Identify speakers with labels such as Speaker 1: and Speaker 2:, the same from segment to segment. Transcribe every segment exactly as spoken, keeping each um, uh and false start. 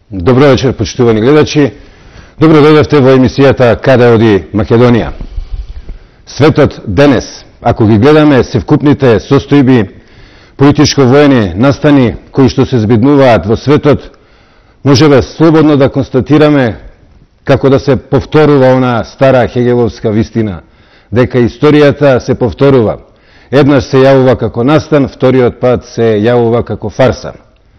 Speaker 1: Добро вечер, почитувани гледачи. Добро дојдовте во емисијата Каде оди Македонија. Светот денес, ако ги гледаме севкупните состојби политичко-воени настани кои што се збиднуваат во светот, можеме слободно да констатираме како да се повторува она стара хегеловска вистина, дека историјата се повторува. Еднаш се јавува како настан, вториот пат се јавува како фарса.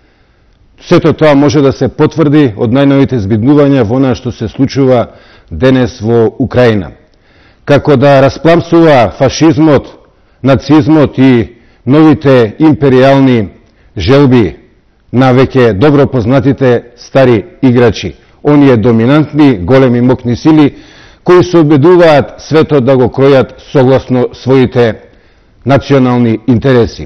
Speaker 1: Сето тоа може да се потврди од најновите збиднувања во она што се случува денес во Украина. Како да распламсува фашизмот, нацизмот и новите империјални желби на веќе добро познатите стари играчи, оние доминантни, големи мокни сили, кои се обидуваат светот да го кројат согласно своите национални интереси.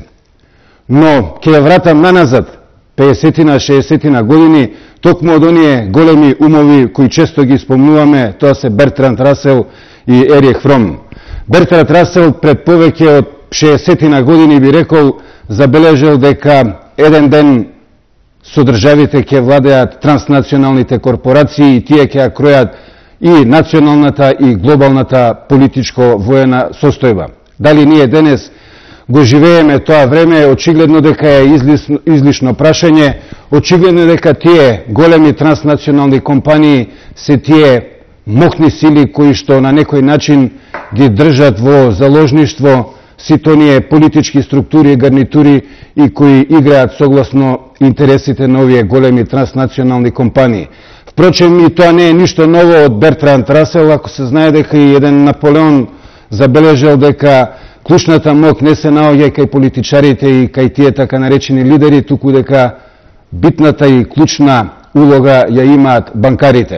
Speaker 1: Но ќе ја вратам наназад, пеесетина, шеесетина години, токму од оние големи умови кои често ги спомнуваме, тоа се Бертранд Расел и Ерих Фром. Бертранд Расел пред повеќе од шеесетина години би рекол, забележал дека еден ден со државите ќе владеат транснационалните корпорации и тие ќе ја кројат и националната и глобалната политичко-воена состојба. Дали ние денес го живееме тоа време, очигледно дека е излишно, излишно прашање, очигледно дека тие големи транснационални компании се тие мокни сили кои што на некој начин ги држат во заложништво сите оние политички структури и гарнитури и кои играат согласно интересите на овие големи транснационални компании. Впрочем, и тоа не е ништо ново од Бертранд Расел, ако се знае дека и еден Наполеон забележал дека клучната мок не се наоѓа кај политичарите и кај тие така наречени лидери, туку дека битната и клучна улога ја имаат банкарите.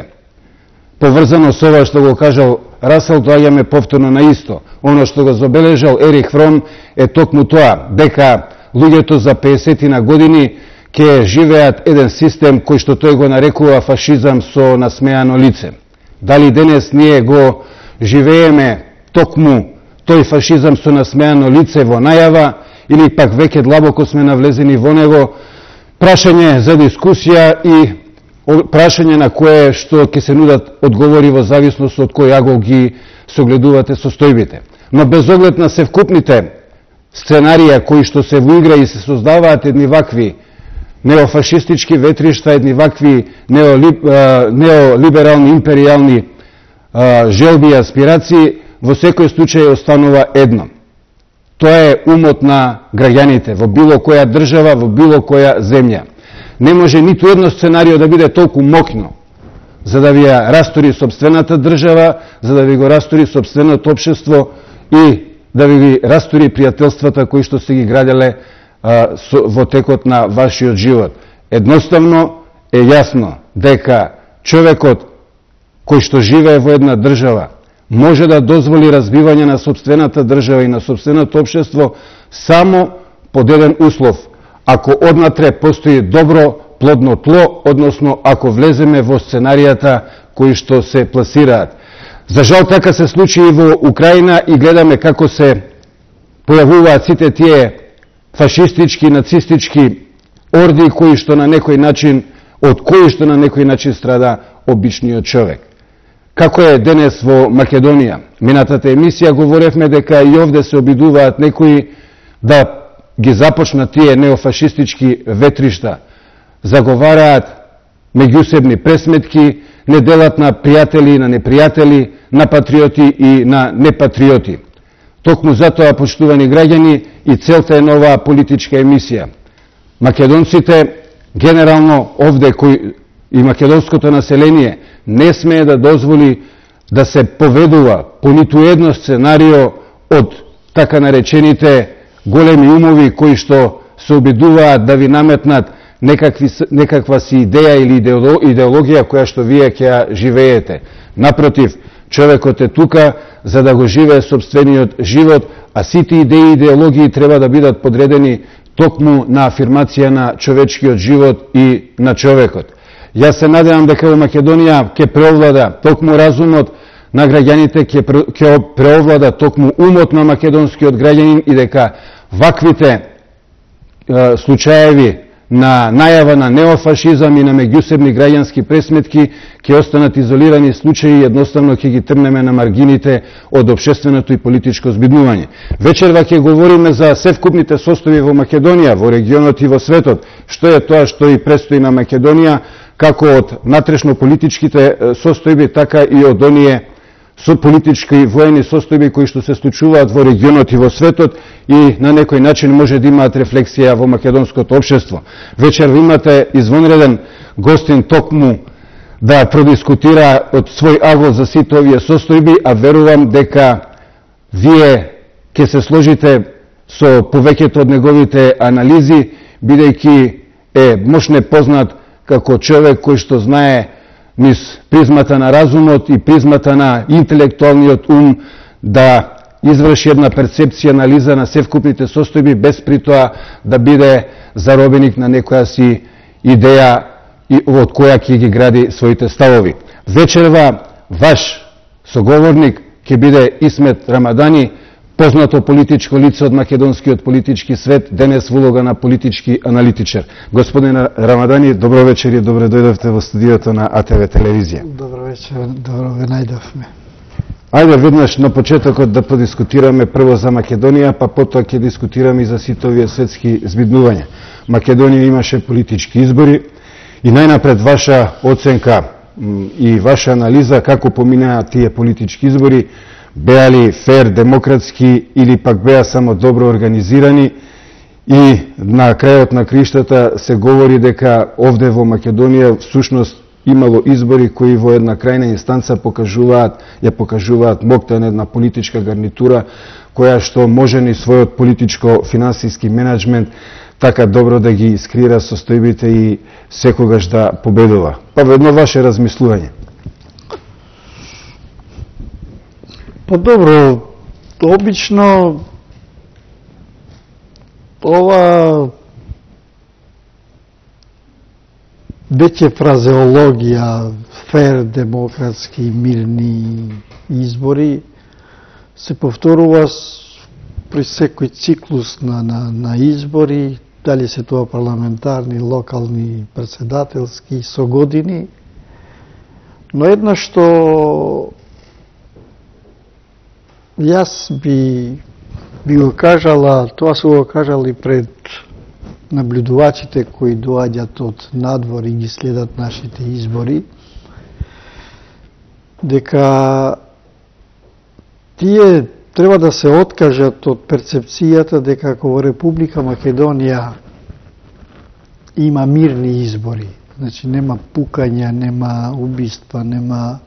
Speaker 1: Поврзано со ова што го кажал Расел, доаѓаме повторно на исто. Оно што го забележал Ерих Фром е токму тоа, дека луѓето за пеесетина години ќе живеат еден систем кој што тој го нарекува фашизам со насмеано лице. Дали денес ние го живееме токму тој фашизам со насмеано лице во најава, или пак веќе длабоко сме навлезени во него, прашање за дискусија и прашање на кое што ќе се нудат одговори во зависност од кој агол ги согледувате состојбите. Но без оглед на севкупните сценарија кои што се во игра и се создаваат едни вакви неофашистички ветришта, едни вакви неолиб, неолиберални, империјални желби и аспирации, во секој случај останува едно. Тоа е умот на граѓаните во било која држава, во било која земја. Не може ниту едно сценарио да биде толку мокно за да ви ја растори сопствената држава, за да ви го растори сопственото општество и да ви ги растори пријателствата кои што се ги граделе а, со, во текот на вашиот живот. Едноставно е јасно дека човекот кој што живее во една држава може да дозволи разбивање на сопствената држава и на сопственото општество само под еден услов. Ако однатре постои добро, плодно тло, односно ако влеземе во сценаријата кои што се пласираат. За жал така се случи и во Украина и гледаме како се појавуваат сите тие фашистички, нацистички орди кои што на некој начин, од кои што на некој начин страда обичниот човек. Како е денес во Македонија? Минатата емисија говоревме дека и овде се обидуваат некои да ги започнат тие неофашистички ветришта, заговараат меѓусебни пресметки, не делат на пријатели и на непријатели, на патриоти и на непатриоти. Токму затоа, почитувани граѓани, и целта е на оваа политичка емисија. Македонците, генерално овде кои и македонското население не смее да дозволи да се поведува по ниту едно сценарио од така наречените големи умови кои што се обидуваат да ви наметнат некакви, некаква си идеја или идеологија која што вие ќе ја живеете. Напротив, човекот е тука за да го живее собствениот живот, а сите идеи и идеологии треба да бидат подредени токму на афирмација на човечкиот живот и на човекот. Јас се надевам дека во Македонија ќе преовлада токму разумот на граѓаните, ќе преовлада токму умот на македонскиот граѓанин и дека ваквите е, случаеви на најава на неофашизам и на меѓусебни граѓански пресметки, ќе останат изолирани случаи и едноставно ќе ги трнеме на маргините од општественото и политичко збиднување. Вечерва ќе говориме за севкупните состојби во Македонија, во регионот и во светот, што е тоа што и престои на Македонија, како од натрешно-политичките состојби, така и од оние со политички и воени состојби кои што се случуваат во регионот и во светот и на некој начин може да имаат рефлексија во македонското општество. Вечер имате извонреден гостин токму да продискутира од свој агол за сите овие состојби, а верувам дека вие ќе се сложите со повеќето од неговите анализи, бидејќи е мошне познат како човек кој што знае низ призмата на разумот и призмата на интелектуалниот ум да изврши една перцепција, анализа на севкупните состојби, без при тоа да биде заробеник на некоја си идеја од која ќе ги гради своите ставови. Вечерва ваш соговорник ќе биде Исмет Рамадани, познато политичко лице од македонскиот политички свет, денес во улога на политички аналитичар. Господин Рамадани, добро вечер и добре дојдовте во студиото на А Те Ве телевизија.
Speaker 2: Добро вечер, добро ве најдовме.
Speaker 1: Ајде веднаш на почетокот да подискутираме прво за Македонија, па потоа ќе дискутираме и за сите овие светски збиднувања. Македонија имаше политички избори и најнапред ваша оценка и ваша анализа како поминаа тие политички избори, беа ли фер, демократски или пак беа само добро организирани, и на крајот на криштата се говори дека овде во Македонија всушност имало избори кои во една крајна инстанца покажуваат, ја покажуваат моќта на една политичка гарнитура која што може ни својот политичко-финансиски менеджмент така добро да ги искрира состојбите и секогаш да победува. Па ведно ваше размислување.
Speaker 2: Па добро, обично ова веќе фразеологија, фер, демократски, мирни избори се повторува при секој циклус на, на, на избори, дали се тоа парламентарни, локални, председателски, со години. Но една што јас би, би го кажала, тоа се го кажали пред наблюдувачите кои доаѓат од надвор и ги следат нашите избори, дека тие треба да се откажат од перцепцијата дека ако во Република Македонија има мирни избори, значи нема пукања, нема убиства, нема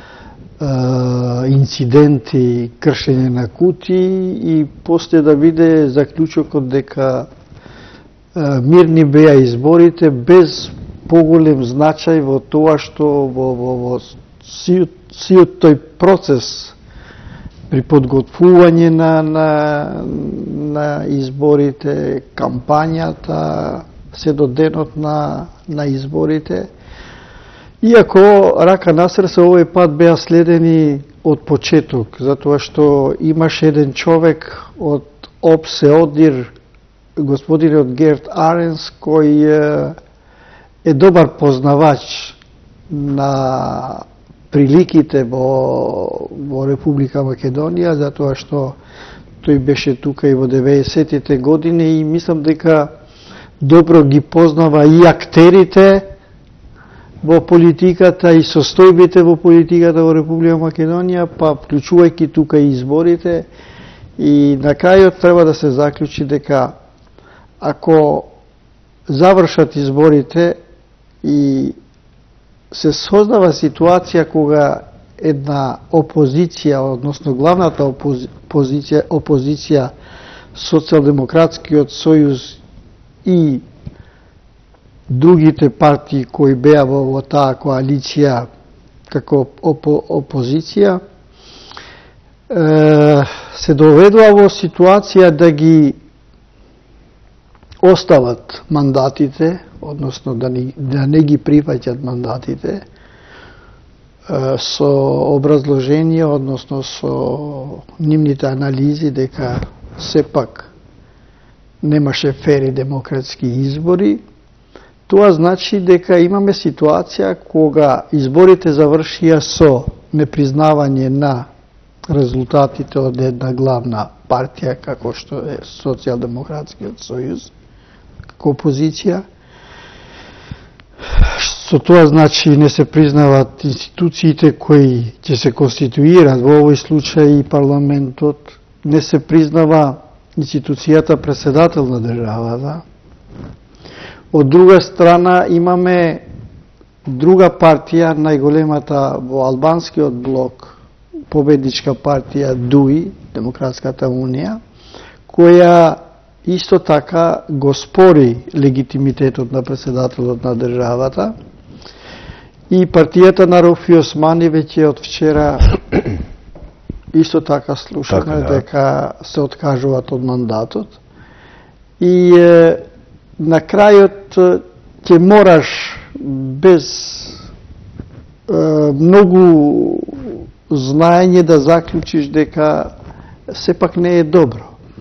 Speaker 2: инциденти, кршење на кутии и после да биде заклучокот дека мирни беа изборите без поголем значај во тоа што во, во, во сиот, сиот тој процес при подготвување на, на, на изборите, кампањата, се до денот на, на изборите. Иако, рака на срце, овој пат беа следени од почеток, затоа што имаше еден човек од Обсе-Одир, господинот Герт Аренс, кој е добар познавач на приликите во, во Република Македонија, затоа што тој беше тука и во деветдесетите години и мислам дека добро ги познава и актерите во политиката и состојбите во политиката во Република Македонија, па вклучувајќи тука и изборите. И на крајот треба да се заклучи дека ако завршат изборите и се создава ситуација кога една опозиција, односно главната опозиција, опозиција Социјалдемократскиот сојуз и другите партии кои беа во, во таа коалиција како опо, опозиција, е, се доведува во ситуација да ги остават мандатите, односно да не, да не ги прифаќат мандатите, со образложение, односно со нивните анализи дека сепак немаше фери демократски избори Тоа значи дека имаме ситуација кога изборите завршија со непризнавање на резултатите од една главна партија, како што е Социјалдемократскиот сојуз, како опозиција. Со тоа значи не се признават институциите кои ќе се конституират, во овој случај и парламентот, не се признава институцијата председател на државата. Од друга страна имаме друга партија, најголемата во албанскиот блок, победничка партија ДУИ, Демократската унија, која исто така го спори легитимитетот на председателот на државата. И партијата на Рофи Османи веќе од вчера исто така слушаме така, да. дека се откажуваат од мандатот. И е, на крајот ќе мораш без е, многу знаење да заклучиш дека сепак не е добро.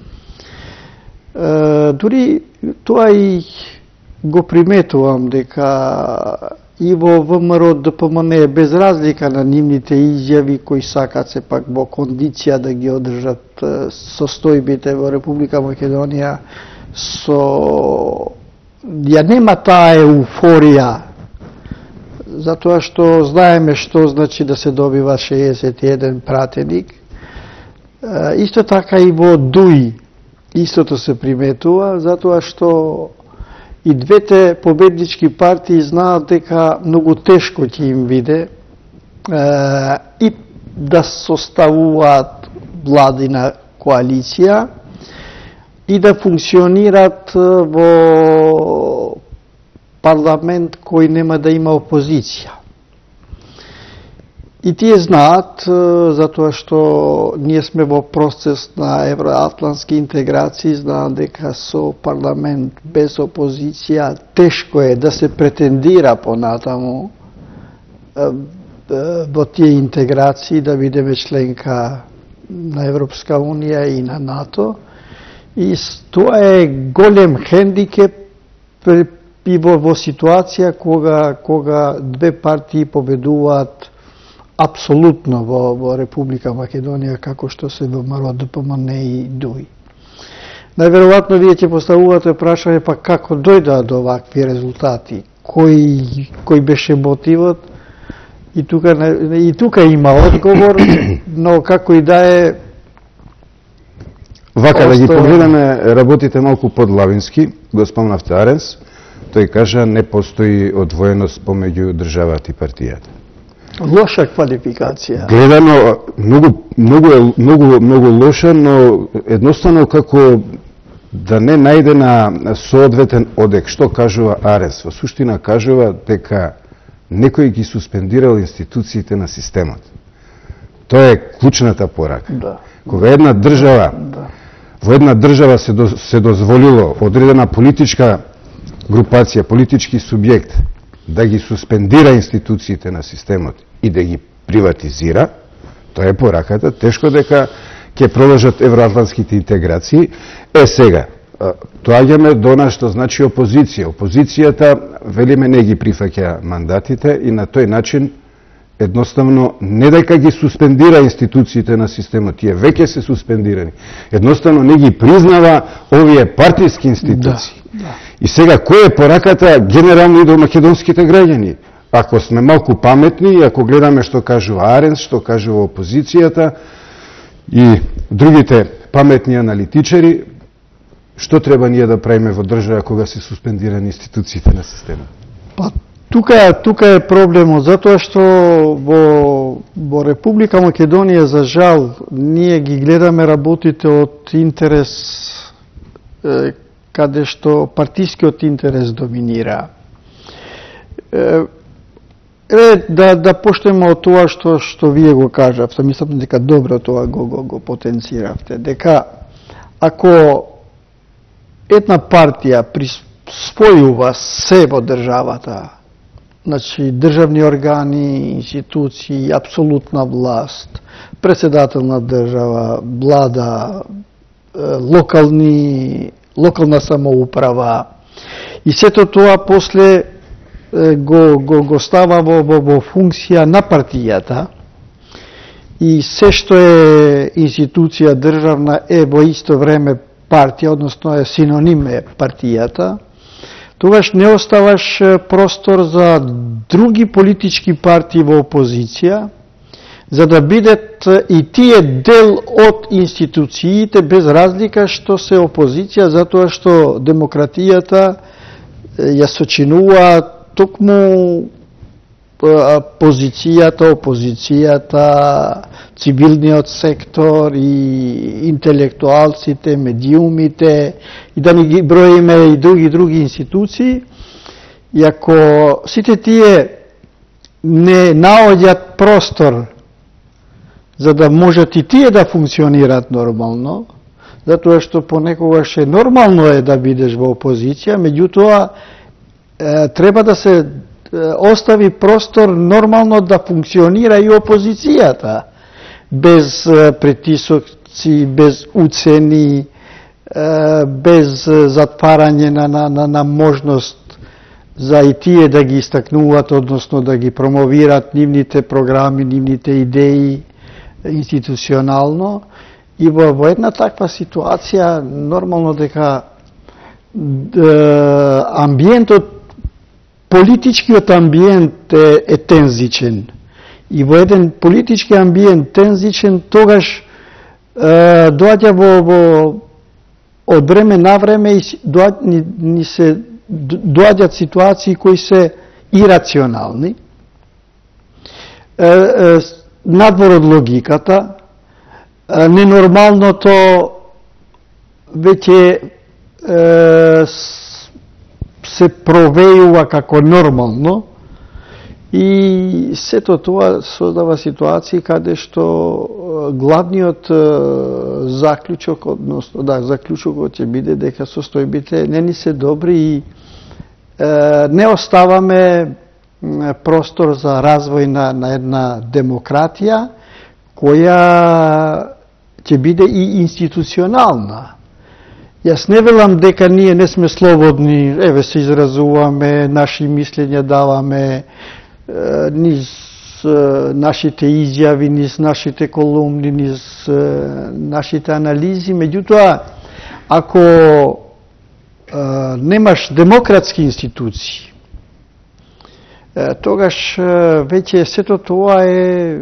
Speaker 2: Е, дури тоа и го приметувам дека и во ВМРО ДПМН, без разлика на нивните изјави кои сакат сепак во кондиција да ги одржат состојбите во Република Македонија, со ја нема таа еуфорија, затоа што знаеме што значи да се добива шеесет и еден пратеник. Исто така и во ДУИ истото се приметува, затоа што и двете победнички партии знаат дека многу тешко ќе им биде е, и да составуваат владина коалиција и да функционират во парламент кој нема да има опозиција. И тие знаат, затоа што ние сме во процес на евроатлантски интеграции, знаат дека со парламент без опозиција тешко е да се претендира понатаму во тие интеграции, да бидеме членка на Европска унија и на НАТО. И тоа е голем хендикеп и во, во ситуација кога, кога две партии победуваат апсолутно во, во Република Македонија, како што се ВМРО ДПМН и ДУИ. Најверојатно вие ќе поставувате прашање, па како дојдоа до овакви резултати? Кој, кој беше мотивот? И тука, и тука има одговор, но како и да е...
Speaker 1: Вака да ги погледаме работите малку подлавински, го спомнавте Аренс, тој кажа не постои одвоеност помеѓу државата и партијата.
Speaker 2: Лоша квалификација.
Speaker 1: Гледано многу многу многу многу лоша, но едноставно како да не најде на соодветен одек. Што кажува Арес? Во суштина кажува дека некој ги суспендирал институциите на системот. Тоа е клучната порака. Да. Кога една држава, да. во една држава се, до, се дозволило одредена политичка групација, политички субјект да ги суспендира институциите на системот и да ги приватизира, тоа е пораката, тешко дека ќе продолжат евроатлантските интеграции. Е сега, доаѓаме до нас што значи опозиција. Опозицијата, велиме, не ги прифаќа мандатите и на тој начин едноставно не дека ги суспендира институциите на системот, тие веќе се суспендирани. Едноставно не ги признава овие партиски институции. Да, да. И сега, кој е пораката генерално и до македонските граѓани? Ако сме малку паметни, ако гледаме што кажува Аренс, што кажува опозицијата и другите паметни аналитичари, што треба ние да правиме во држава кога се суспендирани институциите на системот?
Speaker 2: Па, тука, тука е проблемот, затоа што во, во Република Македонија, за жал, ние ги гледаме работите од интерес е, каде што партискиот интерес доминира. Е, е да, да поштеме од тоа што, што вие го кажавте, мислам дека добро тоа го, го, го потенциравте, дека ако една партија присвојува се во државата, значи државни органи, институции, апсолутна власт, председател на држава, влада, локални, локална самоуправа И сето тоа после го, го, го става во, во, во функција на партијата, и се што е институција државна е во исто време партија, односно е синоним е партијата, тогаш не оставаш простор за други политички партии во опозиција, за да бидат и тие дел од институциите без разлика што се опозиција, затоа што демократијата ја сочинува токму позицијата, опозицијата, цивилниот сектор и интелектуалците, медиумите, и да ни ги броиме и други други институции. И ако сите тие не наоѓат простор за да можат и тие да функционираат нормално, затоа што понекогаш е нормално е да бидеш во опозиција, меѓутоа е, треба да се е, остави простор нормално да функционира и опозицијата, без е, притисоци, без уцени, е, без затварање на, на, на, на можност за и тие да ги истакнуваат, односно да ги промовираат нивните програми, нивните идеи институционално. И во, во една таква ситуација нормално дека е, амбиентот, политичкиот амбиент е, е тензичен. И во еден политички амбиент тензичен, тогаш е, доаѓа во, во од време на време и доаѓа, ни, ни се доаѓаат ситуации кои се ирационални, е, е, надвор од логиката, ненормалното веќе е, се провејува како нормално и сето тоа создава ситуации каде што главниот е, заклучок, односно да, заклучокот ќе биде дека состојбите не ни се добри и е, не оставаме простор за развој на, на една демократија која ќе биде и институционална. Јас не велам дека ние не сме слободни, еве се изразуваме, наши мислења даваме, е, низ е, нашите изјави, низ нашите колумни, низ е, нашите анализи, меѓутоа, ако е, немаш демократски институции, е, тогаш е, веќе сето тоа е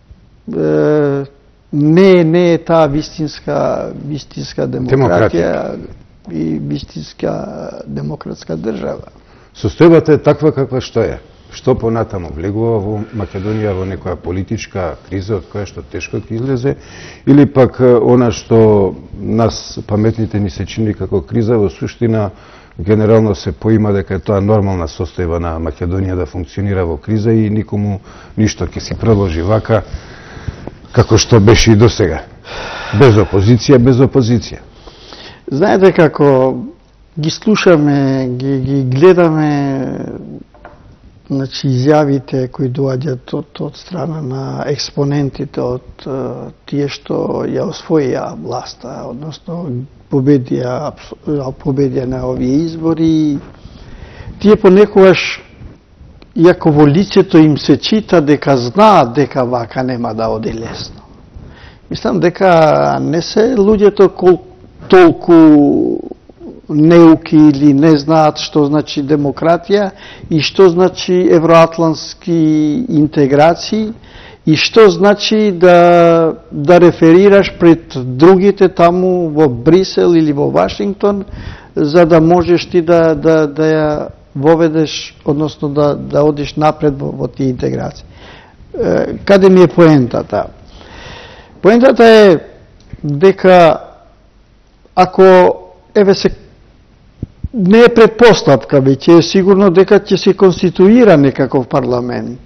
Speaker 2: не не е таа вистинска вистинска демократија и вистинска демократска држава.
Speaker 1: Состојбата е таква каква што е. Што понатаму влегува во Македонија во некоја политичка криза од која што тешко ќе излезе, или пак она што нас паметните ни се чини како криза, во суштина генерално се поима дека е тоа нормална состојба на Македонија да функционира во криза и никому ништо ќе си продолжи вака како што беше и досега. Без опозиција, без опозиција.
Speaker 2: Знаете како ги слушаме, ги, ги гледаме, значи изјавите кои доаѓаат од, од страна на експонентите од тие што ја освоија власта, односно победија, победија на овие избори, тие понекогаш, иако во лицето им се чита дека знаат дека вака нема да оди лесно. Мислам дека не се луѓето кол, толку неуки или не знаат што значи демократија и што значи евроатлантски интеграции и што значи да, да реферираш пред другите таму во Брисел или во Вашингтон за да можеш ти да, да, да ја воведеш, односно да, да одиш напред во, во тие интеграции. Е, каде ми е поентата? Поентата е дека ако еве се не е предпоставка, веќе е сигурно дека ќе се конституира некаков парламент,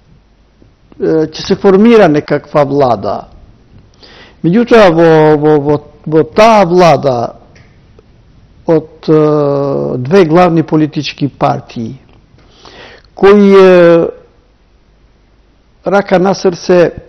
Speaker 2: ќе се формира некаква влада. Меѓутоа во, во, во, во таа влада од е, две главни политички партии, кои е, рака на срце е,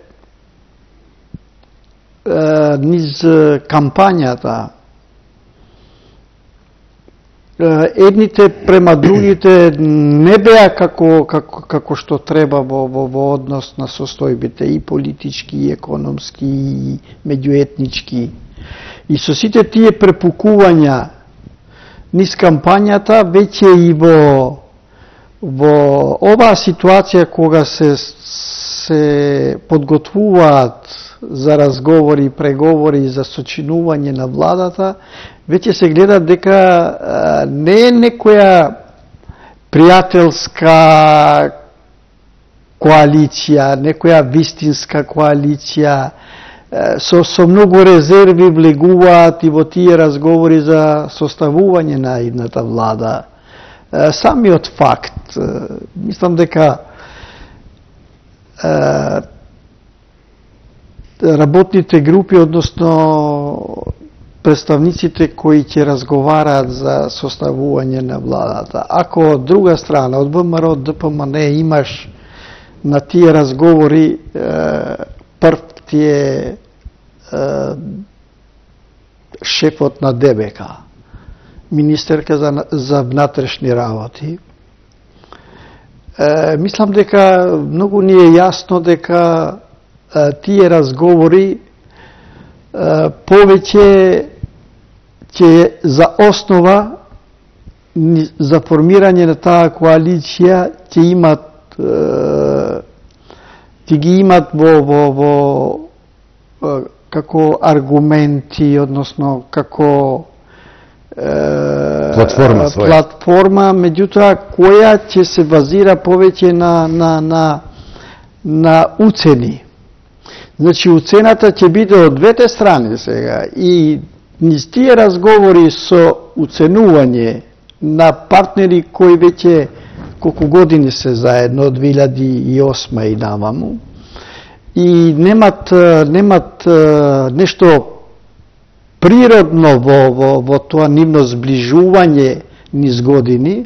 Speaker 2: низ кампањата едните према другите не беа како, како, како што треба во, во, во однос на состојбите и политички, и економски, и меѓуетнички. И со сите тие препукувања низ кампањата, веќе и во, во оваа ситуација кога се, се подготвуваат за разговори, преговори за сочинување на владата, веќе се гледа дека а, не е некоја пријателска коалиција, некоја вистинска коалиција, со, со многу резерви влегуваат и во тие разговори за составување на идната влада. Самиот факт, мислам дека работните групи, односно представниците кои ќе разговараат за составување на владата. Ако од друга страна, од ВМРО, од ДПМН имаш на тие разговори прв ти е шефот на ДБК, министерка за, за внатрешни работи. Е, мислам дека многу ни е јасно дека е, тие разговори е, повеќе ќе за основа за формирање на таа коалиција ќе имат е, ќе ги имат во, во, во како аргументи, односно како
Speaker 1: платформа своја.
Speaker 2: Платформа, меѓутоа која ќе се базира повеќе на на на на уцени. Значи уцената ќе биде од двете страни сега и низ тие разговори со уценување на партнери кои веќе колку години се заедно од две илјади и осма и наваму и немат немат нешто природно во, во, во тоа нивно зближување низ години.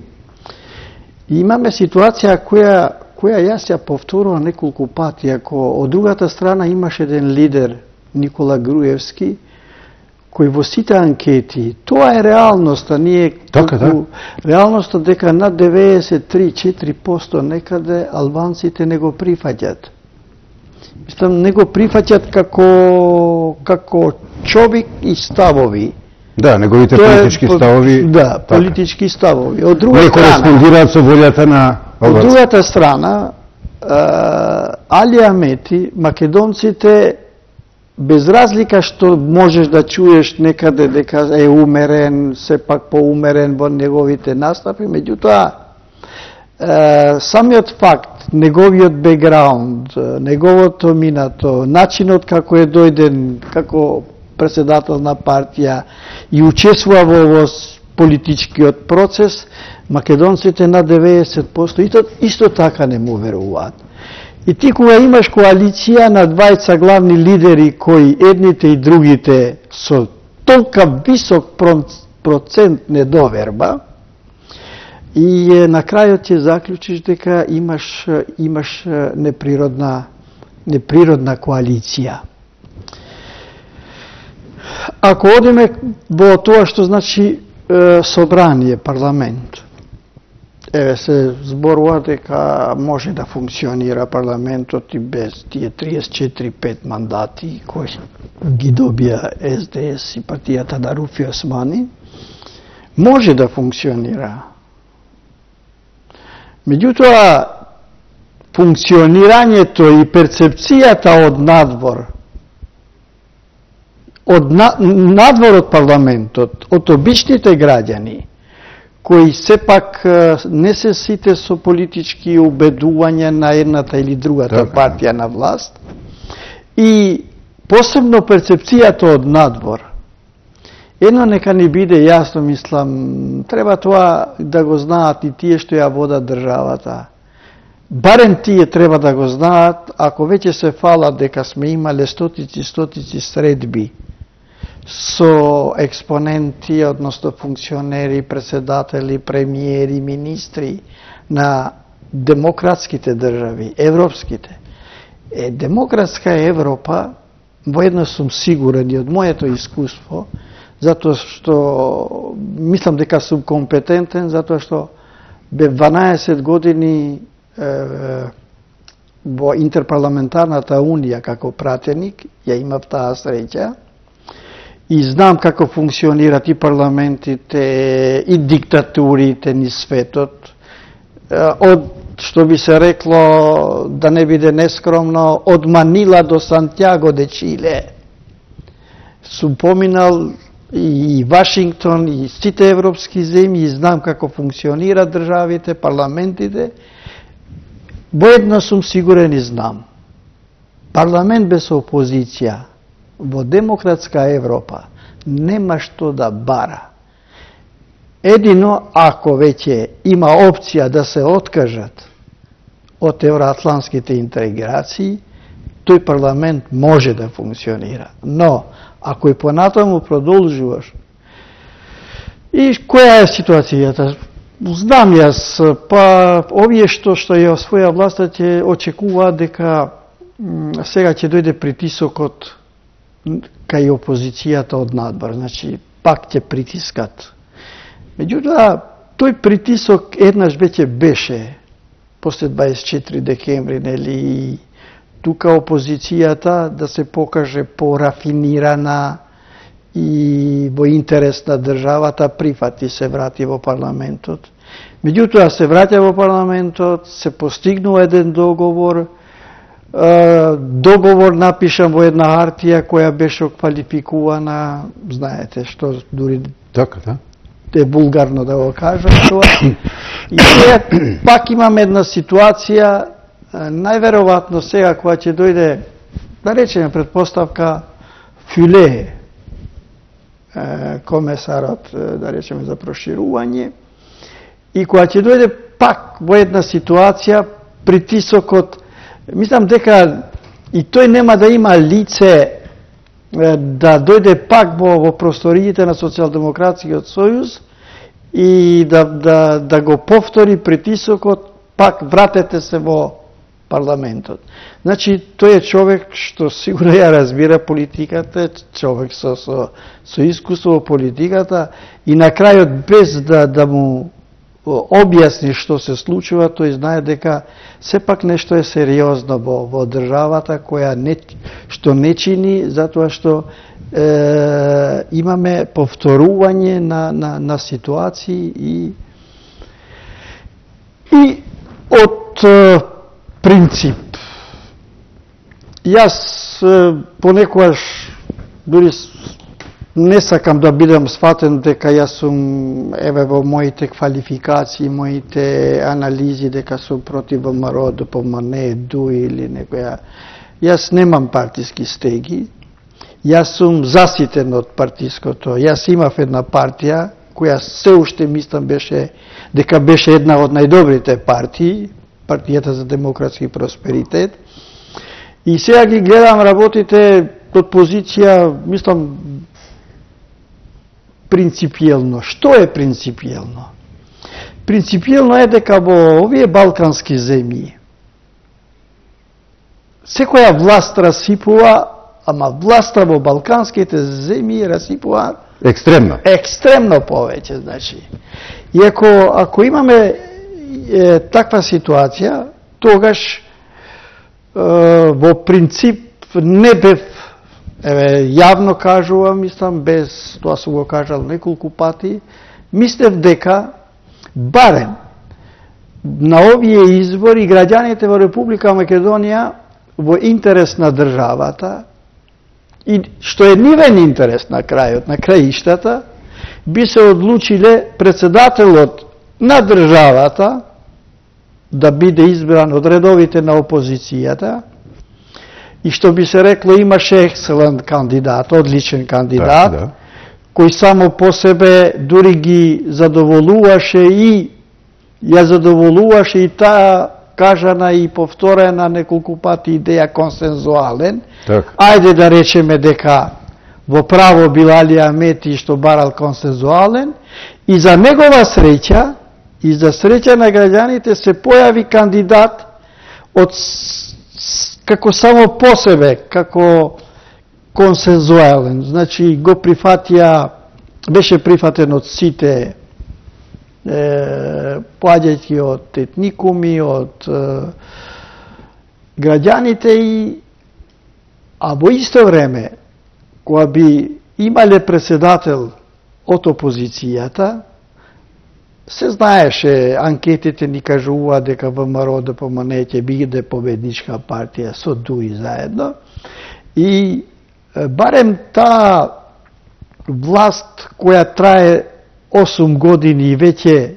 Speaker 2: И имаме ситуација која, која јас ја повторувам неколку пати. Ако од другата страна имаш еден лидер, Никола Груевски, кој во сите анкети, тоа е реалноста, ние
Speaker 1: така, да.
Speaker 2: реалноста дека над деветдесет и три до четири проценти некаде албанците не го прифаќат. Мислам, не го прифаќат како, како човек и ставови.
Speaker 1: Да, неговите Тоа политички е, ставови.
Speaker 2: Да, така. Политички ставови. Од друга
Speaker 1: не
Speaker 2: страна,
Speaker 1: кореспондираат со волјата на
Speaker 2: Од другата страна, Али Амети, македонците, без разлика што можеш да чуеш некаде дека е умерен, сепак поумерен во неговите настапи, меѓутоа, самиот факт, неговиот бекграунд, неговото минато, начинот како е дојден како председател на партија и учествува во политичкиот процес, македонците на деветдесет проценти исто, исто така не му веруваат. И ти кога имаш коалиција на двајца главни лидери кои едните и другите со толка висок процент недоверба, и на крајот ќе заклучиш дека имаш имаш неприродна неприродна коалиција. Ако одиме во тоа што значи собрание, парламент, еве се зборува дека може да функционира парламентот и без тие триесет и четири пет мандати кои ги добија Ес Де Ес и партијата на Руфи Османи, може да функционира. Меѓутоа, функционирањето и перцепцијата од надвор, од на, надвор од парламентот, од обичните граѓани, кои сепак не се сите со политички убедувања на едната или другата партија на власт, и посебно перцепцијата од надвор, едно нека ни биде јасно, мислам, треба тоа да го знаат и тие што ја водат државата. Барем тие треба да го знаат, ако веќе се фала дека сме имале стотици стотици средби со експоненти, односно функционери, председатели, премиери, министри на демократските држави, европските. Е, демократска Европа, воедно сум сигурен и од моето искуство, затоа што мислам дека сум компетентен, затоа што бе дванаесет години е, во Интерпарламентарната унија како пратеник, ја имав таа среќа, и знам како функционират и парламентите, и диктатурите низ светот. Од, што би се рекло, да не биде нескромно, од Манила до Сантјаго де Чиле. Сум поминал и Вашингтон, и сите европски земји, и знам како функционираат државите, парламентите. Во едно сум сигурен и знам. Парламент без опозиција во демократска Европа нема што да бара. Едино ако веќе има опција да се откажат од евроатлантските интеграции, тој парламент може да функционира. Но, ако и понатаму продолжуваш, и која е ситуацијата? Знам јас, па овие што што ја освоја власта ќе очекуваат дека сега ќе дојде притисокот кај опозицијата од надвор, значи пак ќе притискат. Меѓутоа, тој притисок еднаш веќе беше после дваесет и четири декември, нели, тука опозицијата да се покаже порафинирана и во интерес на државата прифати се врати во парламентот. Меѓутоа се враќа во парламентот, се постигнува еден договор, договор напишан во една хартија која беше квалификувана, знаете што дури
Speaker 1: така, да?
Speaker 2: Е булгарно да го кажам тоа. И сега пак имаме една ситуација, најверојатно сега кога ќе дојде, да речеме предпоставка, Фюле, комесарот, да речеме за проширување, и кога ќе дојде пак во една ситуација, притисокот, мислам дека и тој нема да има лице да дојде пак во, во просториите на Социјалдемократскиот сојуз и да, да, да го повтори притисокот, пак вратете се во парламентот. Значи, тој е човек што сигурно ја разбира политиката, човек со, со, со искуство во политиката и на крајот без да, да му објасни што се случува, тој знае дека сепак нешто е сериозно во, во државата која не, што не чини, затоа што е, имаме повторување на, на, на ситуации и, и од е, принцип. Јас е, понекогаш дури не сакам да бидам сватен дека јас сум, еве во моите квалификации, моите анализи, дека сум против ВМРО, ДПМН, ДУ или некоја. Јас немам партиски стеги, јас сум заситен од партиското. Јас имав една партија, која се уште мислам беше, дека беше една од најдобрите партии, партијата за демократски просперитет. И сега ги гледам работите од позиција, мислам, принципиелно. Што е принципиелно? Принципиелно е дека во овие балкански земји секоја власт расипува, ама власта во балканските земји расипува
Speaker 1: екстремно.
Speaker 2: Екстремно повеќе, значи. И ако, ако имаме е, таква ситуација, тогаш е, во принцип не бев, еве, јавно кажувам, мислам, без, тоа сум го кажал неколку пати, мислев дека барем на овие избори граѓаните во Република Македонија во интерес на државата и што е нивен интерес на крајот, на краиштата, би се одлучиле председателот на државата да биде избран од редовите на опозицијата и што би се рекло имаше екселент кандидат, одличен кандидат,
Speaker 1: да, да.
Speaker 2: кој само по себе дури ги задоволуваше и ја задоволуваше и таа кажана и повторена неколку пати идеја консензуален.
Speaker 1: Так.
Speaker 2: Ајде да речеме дека во право бил Али Амети што барал консензуален и за негова среќа и за среќа на граѓаните се појави кандидат од како само по себе, како консензуален. Значи го прифатија беше прифатен од сите, поаѓајќи од етникуми, од е, граѓаните, и а во исто време, кога би имале председател од опозицијата, се знаеше, анкетите ни кажува дека ВМРО ДПМН ќе биде победничка партија со ДУИ заедно, и барем таа власт која трае осум години и веќе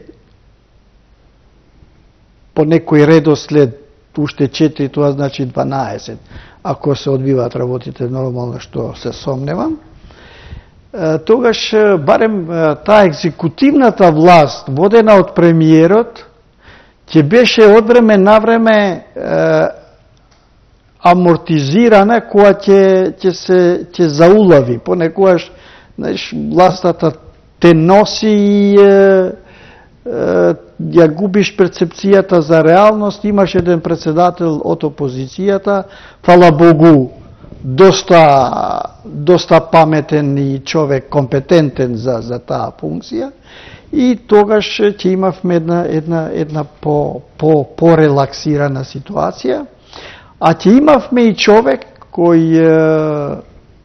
Speaker 2: по некој редослед уште четири, тоа значи дванаесет, ако се одбиваат работите нормално, што се сомневам, тогаш барем таа екзекутивната власт, водена од премиерот, ќе беше од време на време е, амортизирана, која ќе ќе се ќе заулави. Понекогаш, знаеш, властата те носи и е, е, ја губиш перцепцијата за реалност. Имаш еден председател од опозицијата, фала Богу, доста доста паметен и човек компетентен за за таа функција, и тогаш ќе имавме една една една по по порелаксирана ситуација, а ќе имавме и човек кој е,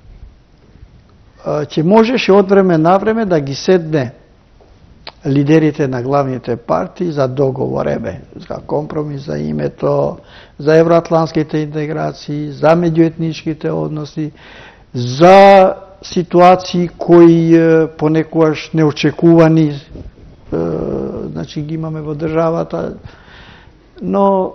Speaker 2: ќе можеше од време на време да ги седне лидерите на главните партии за договор, еве, за компромис, за името, за евроатлантските интеграции, за меѓуетничките односи, за ситуации кои понекогаш неочекувани, значи ги имаме во државата, но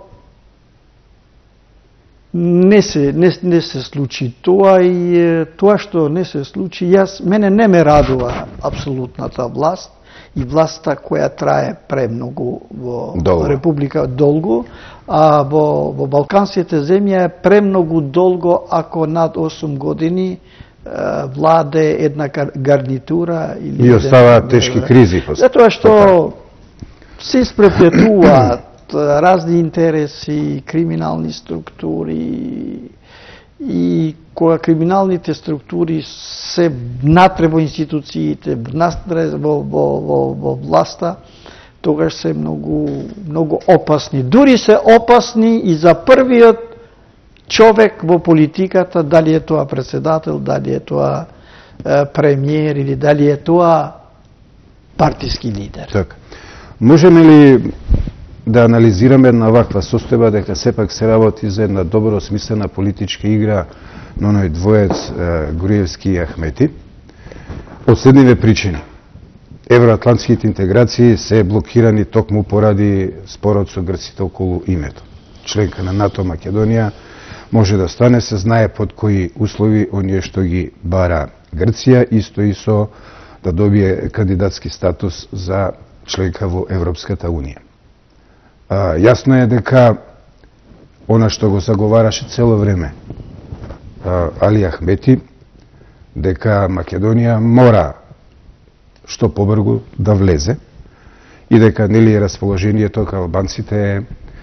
Speaker 2: не се не, не се случи тоа, и тоа што не се случи, јас мене не ме радува апсолутната власт и власта која трае премногу во
Speaker 1: долго.
Speaker 2: Република долго, а во во балканските земји е премногу долго, ако над осум години владе една гарнитура или
Speaker 1: и оставаат тешки кризи.
Speaker 2: Затоа што се испреплетуваат разни интереси, криминални структури, и кога криминалните структури се внатре во институциите, внатре во, во, во, во власта, тогаш се многу, многу опасни. Дури се опасни и за првиот човек во политиката, дали е тоа председател, дали е тоа е, премиер, или дали е тоа партиски лидер.
Speaker 1: Така. Можеме ли да анализираме една ваква состојба, дека сепак се работи за една добро смислена политичка игра на оној двоец е, Груевски и Ахмети, од следниве причини. Евроатлантските интеграции се блокирани токму поради спорот со грците околу името. Членка на НАТО Македонија може да стане, се знае под кои услови оние што ги бара Грција, исто и со да добие кандидатски статус за членка во Европската Унија. А, јасно е дека она што го заговараше цело време а, Али Ахмети, дека Македонија мора што побрзо да влезе и дека нели расположението кај албанците е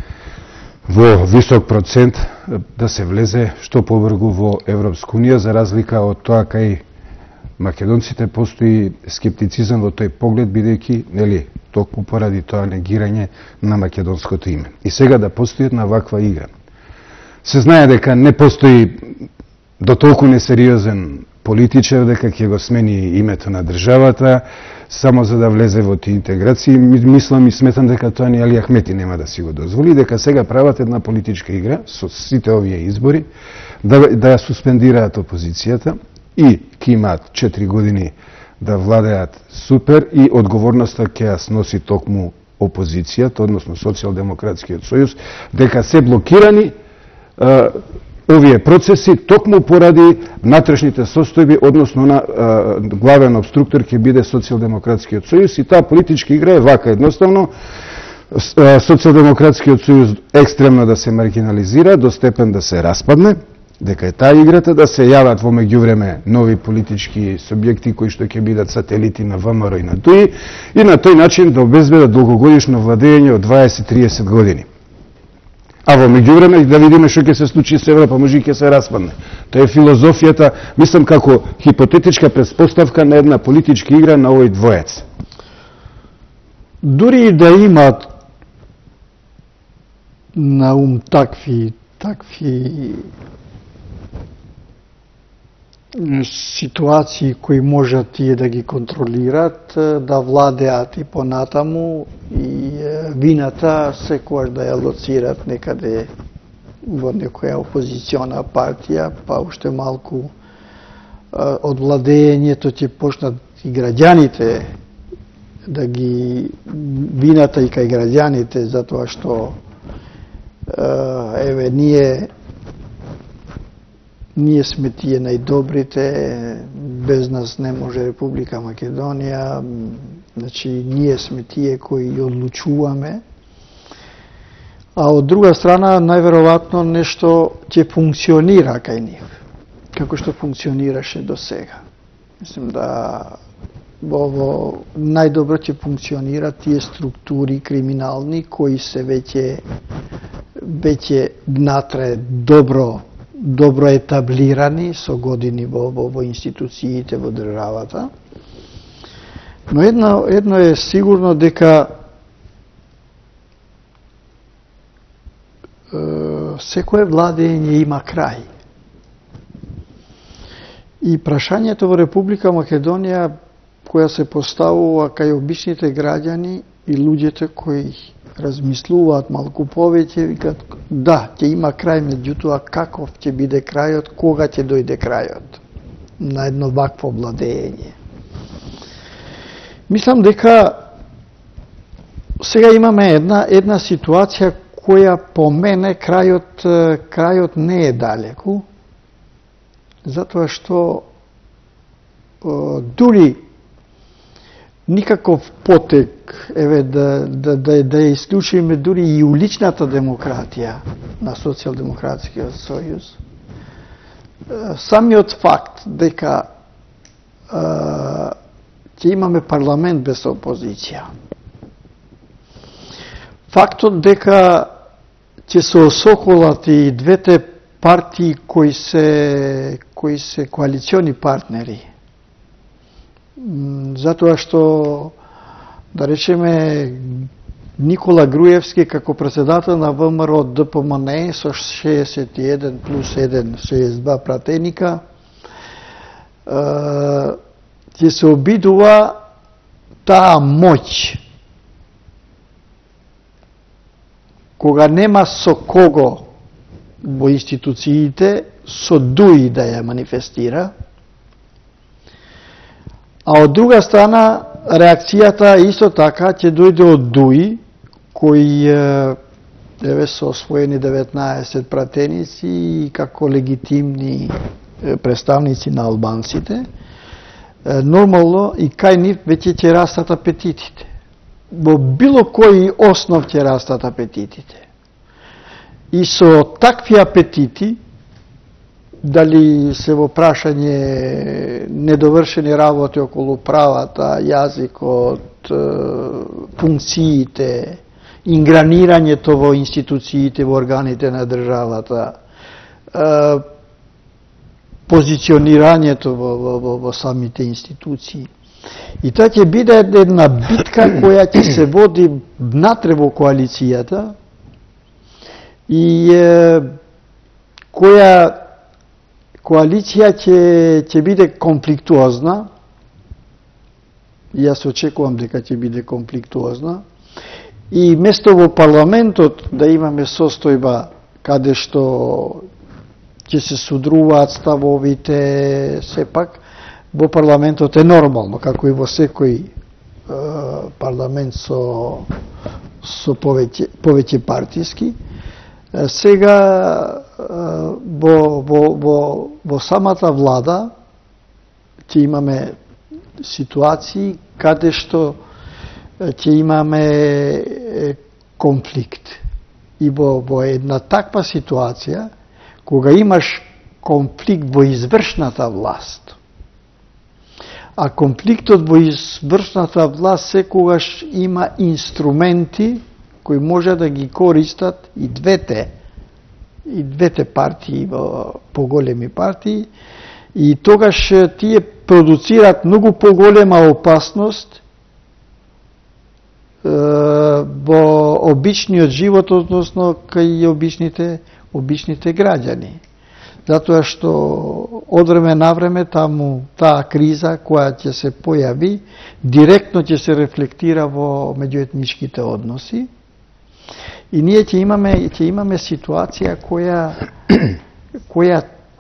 Speaker 1: во висок процент да се влезе што побрзо во Европска Унија, за разлика од тоа кај македонците постои скептицизам во тој поглед, бидејќи нели токму поради тоа негирање на македонското име. И сега да постои една ваква игра. Се знае дека не постои до толку несериозен политичар дека ќе го смени името на државата само за да влезе во тие интеграции. Мислам и сметам дека тоа ни Али Ахмети нема да си го дозволи, дека сега прават една политичка игра со сите овие избори да да ја суспендираат опозицијата и ќе имаат четири години да владеат супер, и одговорноста ќе ја сноси токму опозицијата, односно Социјалдемократскиот сојуз, дека се блокирани а, овие процеси токму поради внатрешните состојби, односно на а, главен обструктор ќе биде Социјалдемократскиот сојуз, и таа политичка игра е вака едноставно. Социјалдемократскиот сојуз екстремно да се маргинализира до степен да се распадне, дека е таа играта, да се јават во меѓувреме нови политички субјекти кои што ќе бидат сателити на ВМРО и на ДУИ, и на тој начин да обезбедат долгогодишно владење од дваесет до триесет години. А во меѓувреме да видиме што ќе се случи со Европа, може и ќе се распадне. Тоа е филозофијата, мислам, како хипотетичка предпоставка на една политичка игра на овој двоец.
Speaker 2: Дури и да имат на ум такви, такви ситуации кои можат тие да ги контролират, да владеат и понатаму, и вината секојаш да ја лоцират некаде во некоја опозициона партија, па уште малку од владењето ќе почнат и граѓаните да ги вината и кај граѓаните, затоа што еве ние ние сме тие најдобрите, без нас не може Република Македонија, значи ние сме тие кои одлучуваме. А од друга страна, најверојатно нешто ќе функционира кај нив, како што функционираше до сега. Мислим да во најдобро ќе функционират тие структури криминални кои се веќе веќе внатре добро добро етаблирани со години во, во, во институциите во државата. Но едно, едно е сигурно дека е, секое владење има крај. И прашањето во Република Македонија која се поставува кај обичните граѓани и луѓето кои размислуваат малку повеќе, викат да, ќе има крај, меѓутоа каков ќе биде крајот, кога ќе дојде крајот на едно вакво владење. Мислам дека сега имаме една една ситуација која по мене крајот крајот не е далеку, затоа што дури никаков потек, еве да да да да ја исклучиме дури и уличната демократија на Социјалдемократскиот сојуз. Самиот факт дека ќе имаме парламент без опозиција. Фактот дека ќе се осоколат и двете партии кои се кои се коалициони партнери. Затоа што, да речеме, Никола Груевски како председател на ВМРО ДПМНЕ со шеесет и еден плюс еден, шеесет и два пратеника, ќе се обидува таа моќ, кога нема со кого во институциите, со ДУИ да ја манифестира, а од друга страна, реакцијата исто така ќе дојде од ДУИ, кои еве со освоени деветнаесет пратеници и како легитимни представници на албанците, нормално и кај нив веќе ќе растат апетитите. Во било кој основ ќе растат апетитите. И со такви апетити, дали се во прашање недовршени работи околу правата, јазикот, функциите, ингранирањето во институциите, во органите на државата, позиционирањето во, во, во, во самите институции. И тоа ќе биде една битка која ќе се води внатре во коалицијата и е, која коалиција ќе ќе биде конфликтуозна. Јас очекувам дека ќе биде конфликтуозна. И место во парламентот да имаме состојба каде што ќе се судруваат ставовите, сепак во парламентот е нормално, како и во секој е, парламент со со повеќе повеќе партиски. Сега во, во, во, во самата влада ќе имаме ситуации каде што ќе имаме конфликт. И во, во една таква ситуација, кога имаш конфликт во извршната власт, а конфликтот во извршната власт секогаш има инструменти кои може да ги користат и двете и двете партии, во поголеми партии, и тогаш тие продуцираат многу поголема опасност во обичниот живот, односно кај обичните, обичните граѓани. Затоа што од време на време таму таа криза која ќе се појави, директно ќе се рефлектира во меѓуетничките односи. И ние ќе имаме, ќе имаме ситуација која, која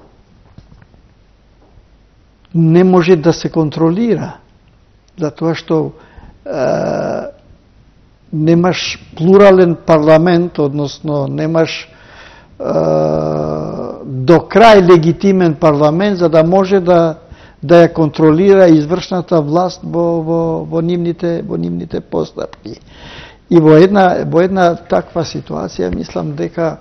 Speaker 2: не може да се контролира. Затоа што е, немаш плурален парламент, односно немаш е, до крај легитимен парламент за да може да да ја контролира извршната власт во во во нивните во нивните постапки. И во една во една таква ситуација мислам дека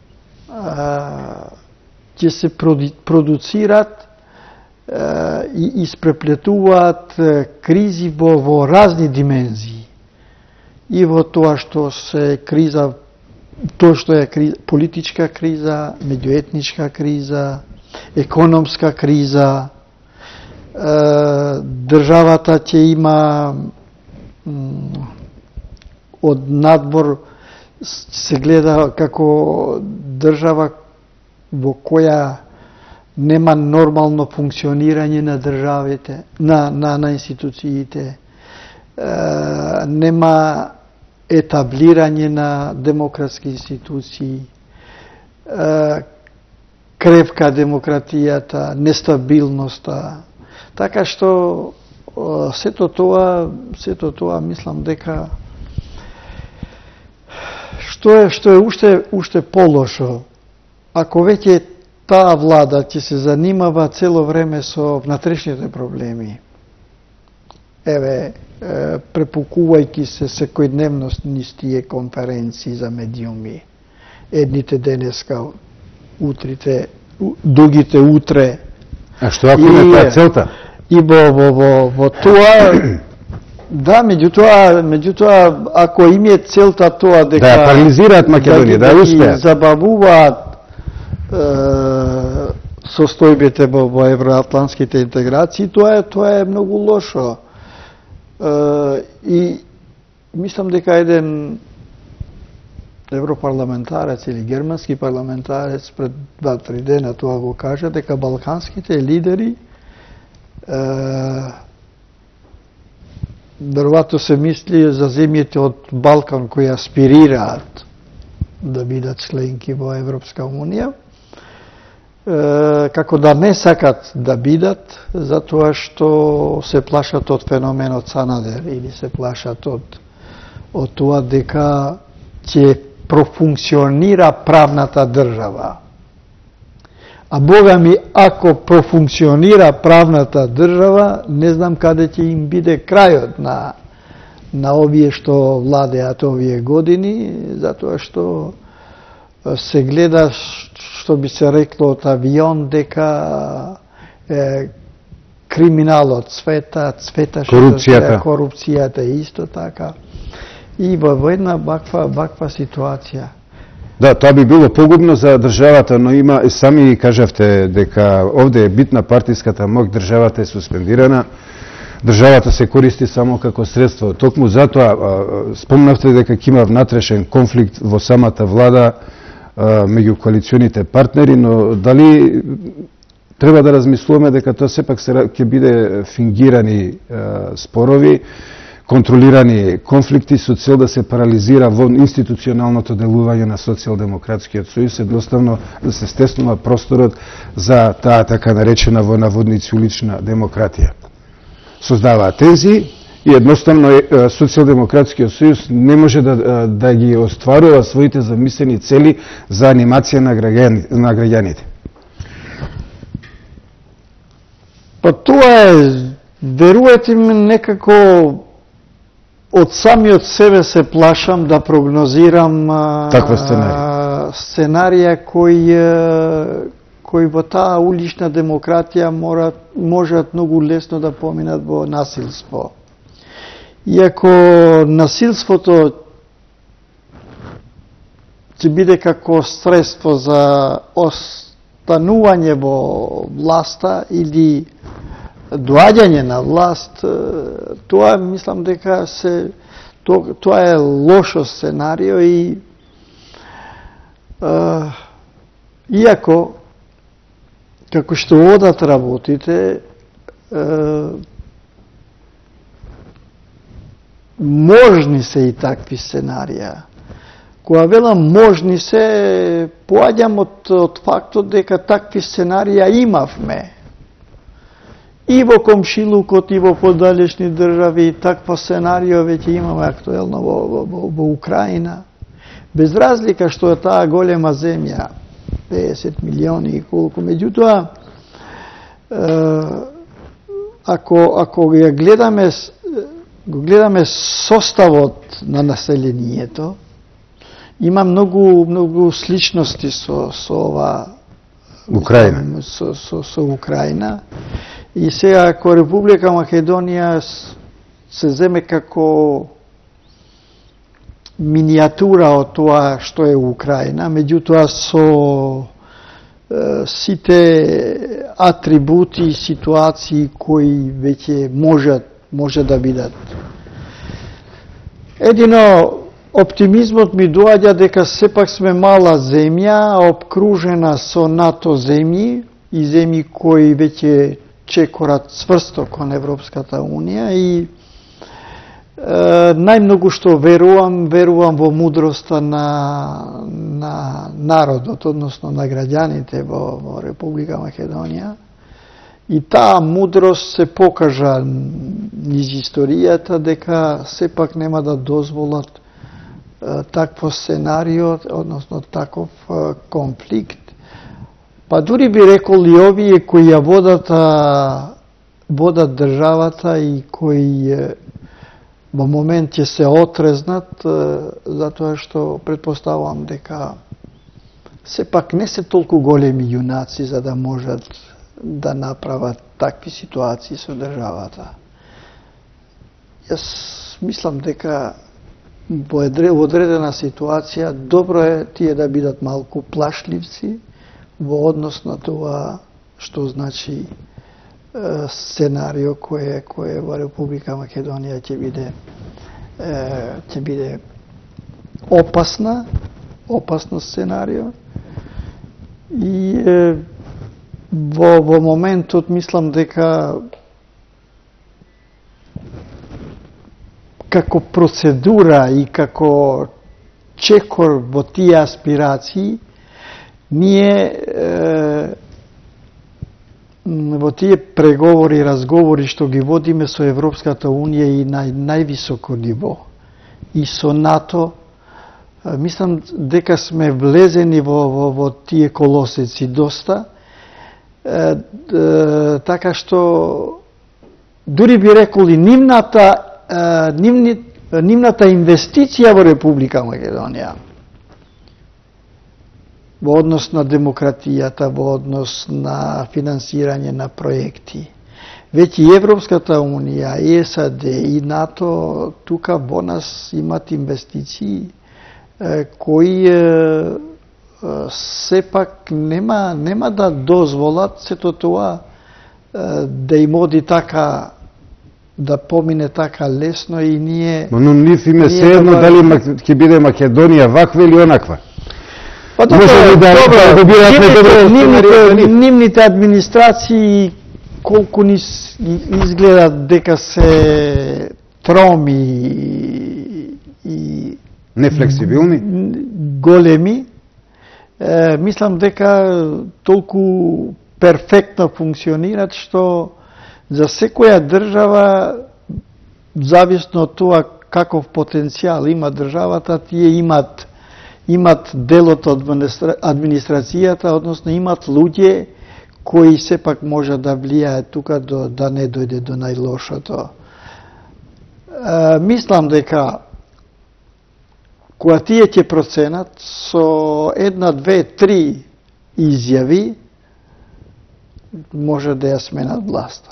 Speaker 2: ќе се продуцират а, и испреплетуваат кризи во во разни димензии. И во тоа што се криза, тоа што е криза, политичка криза, меѓуетничка криза, економска криза, државата ќе има од надвор се гледа како држава во која нема нормално функционирање на државите, на, на, на институциите, нема етаблирање на демократски институции, кревка демократијата, нестабилноста. Така што сето тоа, сето тоа мислам дека што е што е уште уште полошо, ако веќе таа влада ќе се занимава цело време со внатрешните проблеми. Еве, препукувајќи се секојдневно низ тие конференции за медиуми. Едните денеска, утрите, другите утре.
Speaker 1: А што ако не таа целта?
Speaker 2: И во, во, во, во тоа, да, меѓутоа, меѓутоа, ако им е целта тоа дека...
Speaker 1: Да парализираат Македонија, да, да успеат.
Speaker 2: Забавуваат е, состојбите во, во евроатлантските интеграции, тоа е, тоа е многу лошо. Е, и мислам дека еден европарламентарец или германски парламентарец пред два-три дена тоа го кажа, дека балканските лидери веројатно се мисли за земјите од Балкан кои аспирираат да бидат членки во Европска унија, како да не сакат да бидат, затоа што се плашат од феноменот Санадер или се плашат од, од тоа дека ќе профункционира правната држава. А Бога ми, ако профункционира правната држава, не знам каде ќе им биде крајот на, на овие што владеат овие години, затоа што се гледа, што би се рекло од авион, дека е, криминалот цвета, цветаше
Speaker 1: корупцијата.
Speaker 2: корупцијата исто така. И во една ваква, ваква ситуација.
Speaker 1: Да, тоа би било погубно за државата, но има, сами кажавте дека овде е битна партиската моќ, државата е суспендирана, државата се користи само како средство. Токму затоа спомнавте дека ќе има внатрешен конфликт во самата влада меѓу коалиционите партнери, но дали треба да размислуваме дека тоа сепак ќе биде фингирани спорови, контролирани конфликти со цел да се парализира во институционалното делување на Социјалдемократскиот сојуз, едноставно да се стеснува просторот за таа така наречена во наводници улична демократија. Создаваа тензии и едноставно Социјалдемократскиот сојуз не може да, да ги остварува своите замислени цели за анимација на, граѓани, на граѓаните.
Speaker 2: Па тоа е, верувате ми, некако од самиот себе се плашам да прогнозирам
Speaker 1: таква сценарија,
Speaker 2: сценарија кои, кои во таа улична демократија морат, можат многу лесно да поминат во насилство. Иако насилството ќе биде како средство за останување во власта или доаѓање на власт, тоа мислам дека се то, тоа е лошо сценарио и а, иако како што одат работите, а, можни се и такви сценарија. Кога велам можни се, поаѓам од, од фактот дека такви сценарија имавме. И во комшилукот, и во подалечни држави, таква сценарио веќе имаме актуелно во, во, во, во Украина. Без разлика што е таа голема земја, педесет милиони и колку. Меѓутоа, ако, ако ја гледаме, го гледаме составот на населението, има многу, многу сличности со, со ова
Speaker 1: Украина.
Speaker 2: Со, со, со Украина. И сега, ако Република Македонија се земе како минијатура од тоа што е Украина, меѓутоа со е, сите атрибути и ситуации кои веќе можат, може да бидат. Едино, оптимизмот ми доаѓа дека сепак сме мала земја, обкружена со НАТО земји и земји кои веќе чекорат цврсто кон Европската Унија и е, најмногу што верувам, верувам во мудроста на, на народот, односно на граѓаните во, во Република Македонија. И таа мудрост се покажа низ историјата дека сепак нема да дозволат е, такво сценарио, односно таков е, конфликт. Па дури би рекол и овие кои ја водат, водат државата и кои во момент ќе се отрезнат, затоа што предпоставувам дека сепак не се толку големи јунаци за да можат да направат такви ситуации со државата. Јас мислам дека во одредена ситуација добро е тие да бидат малку плашливци во однос на тоа што значи е, сценарио кое кое во Република Македонија ќе биде е, ќе биде опасна, опасно сценарио. И е, во во моментот мислам дека како процедура и како чекор во тие аспирации ние е, во тие преговори и разговори што ги водиме со Европската Унија и на највисоко ниво и со НАТО, е, мислам дека сме влезени во, во, во тие колосеци доста, е, е, така што дури би рекол и нивната, е, нивни, нивната инвестиција во Република Македонија во однос на демократијата, во однос на финансирање на проекти. Веќе и Европската Унија, и САД, и НАТО тука во нас имат инвестиции е, кои е, сепак нема, нема да дозволат сето тоа е, да им оди така, да помине така лесно и ние...
Speaker 1: Но нив име се едно да дали ќе биде Македонија ваква или онаква.
Speaker 2: Па добро,
Speaker 1: да,
Speaker 2: добро,
Speaker 1: да
Speaker 2: нивните, нивните администрации колку ни изгледат дека се троми и
Speaker 1: нефлексибилни,
Speaker 2: големи, е, мислам дека толку перфектно функционират што за секоја држава, зависно од тоа каков потенцијал има државата, тие имат имат делот од администрацијата, односно имат луѓе кои сепак може да влијаат тука до, да не дојде до најлошото. Е, мислам дека кога тие ќе проценат со една, две, три изјави може да ја сменат власта.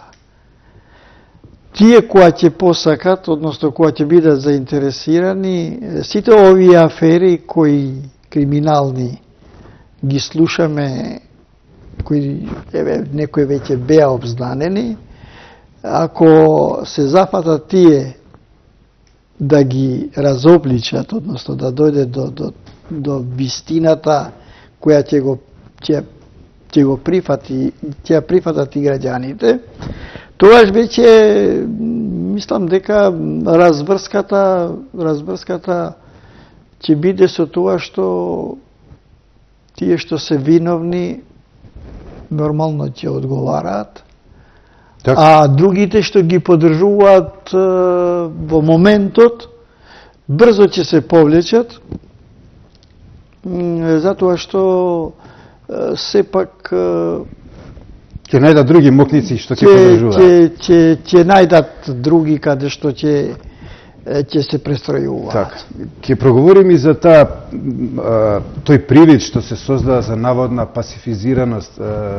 Speaker 2: Тие кои ќе посакат, односно кои ќе бидат заинтересирани, сите овие афери кои криминални ги слушаме, кои еве некои веќе беа обзнанени, ако се зафатат тие да ги разобличат, односно да дојде до, до, до вистината која ќе го ќе, ќе го прифати, ќе прифатат и граѓаните, тогаш веќе мислам дека разврската разврската ќе биде со тоа што тие што се виновни нормално ќе одговараат,
Speaker 1: Так.
Speaker 2: а другите што ги поддржуваат во моментот брзо ќе се повлечат, затоа што сепак
Speaker 1: ќе најдат други мокници што ќе поддржуваат.
Speaker 2: Ќе ќе ќе најдат други каде што ќе ќе се престројуваат.
Speaker 1: Така. Ќе проговориме и за таа тој привид што се создава за наводна пасифизираност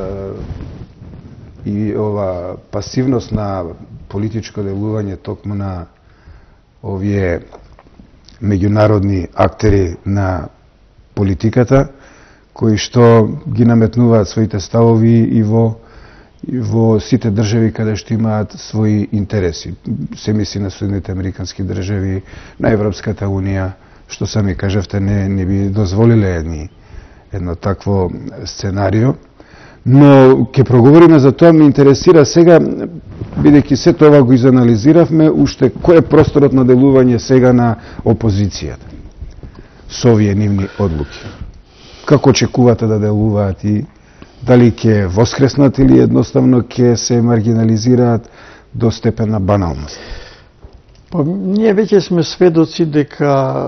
Speaker 1: и ова пасивност на политичко делување токму на овие меѓународни актери на политиката, кои што ги наметнуваат своите ставови и во и во сите држави каде што имаат своји интереси. Се мисли на Соединените американски држави, на Европската унија, што сами кажавте не не би дозволиле едни едно такво сценарио. Но ќе проговориме за тоа, ме интересира сега, бидејќи се тоа го изанализиравме, уште кој е просторот на делување сега на опозицијата со овие нивни одлуки. Како очекувате да делуваат и дали ќе воскреснат или едноставно ќе се маргинализираат до степен на баналност?
Speaker 2: Па, ние веќе сме сведоци дека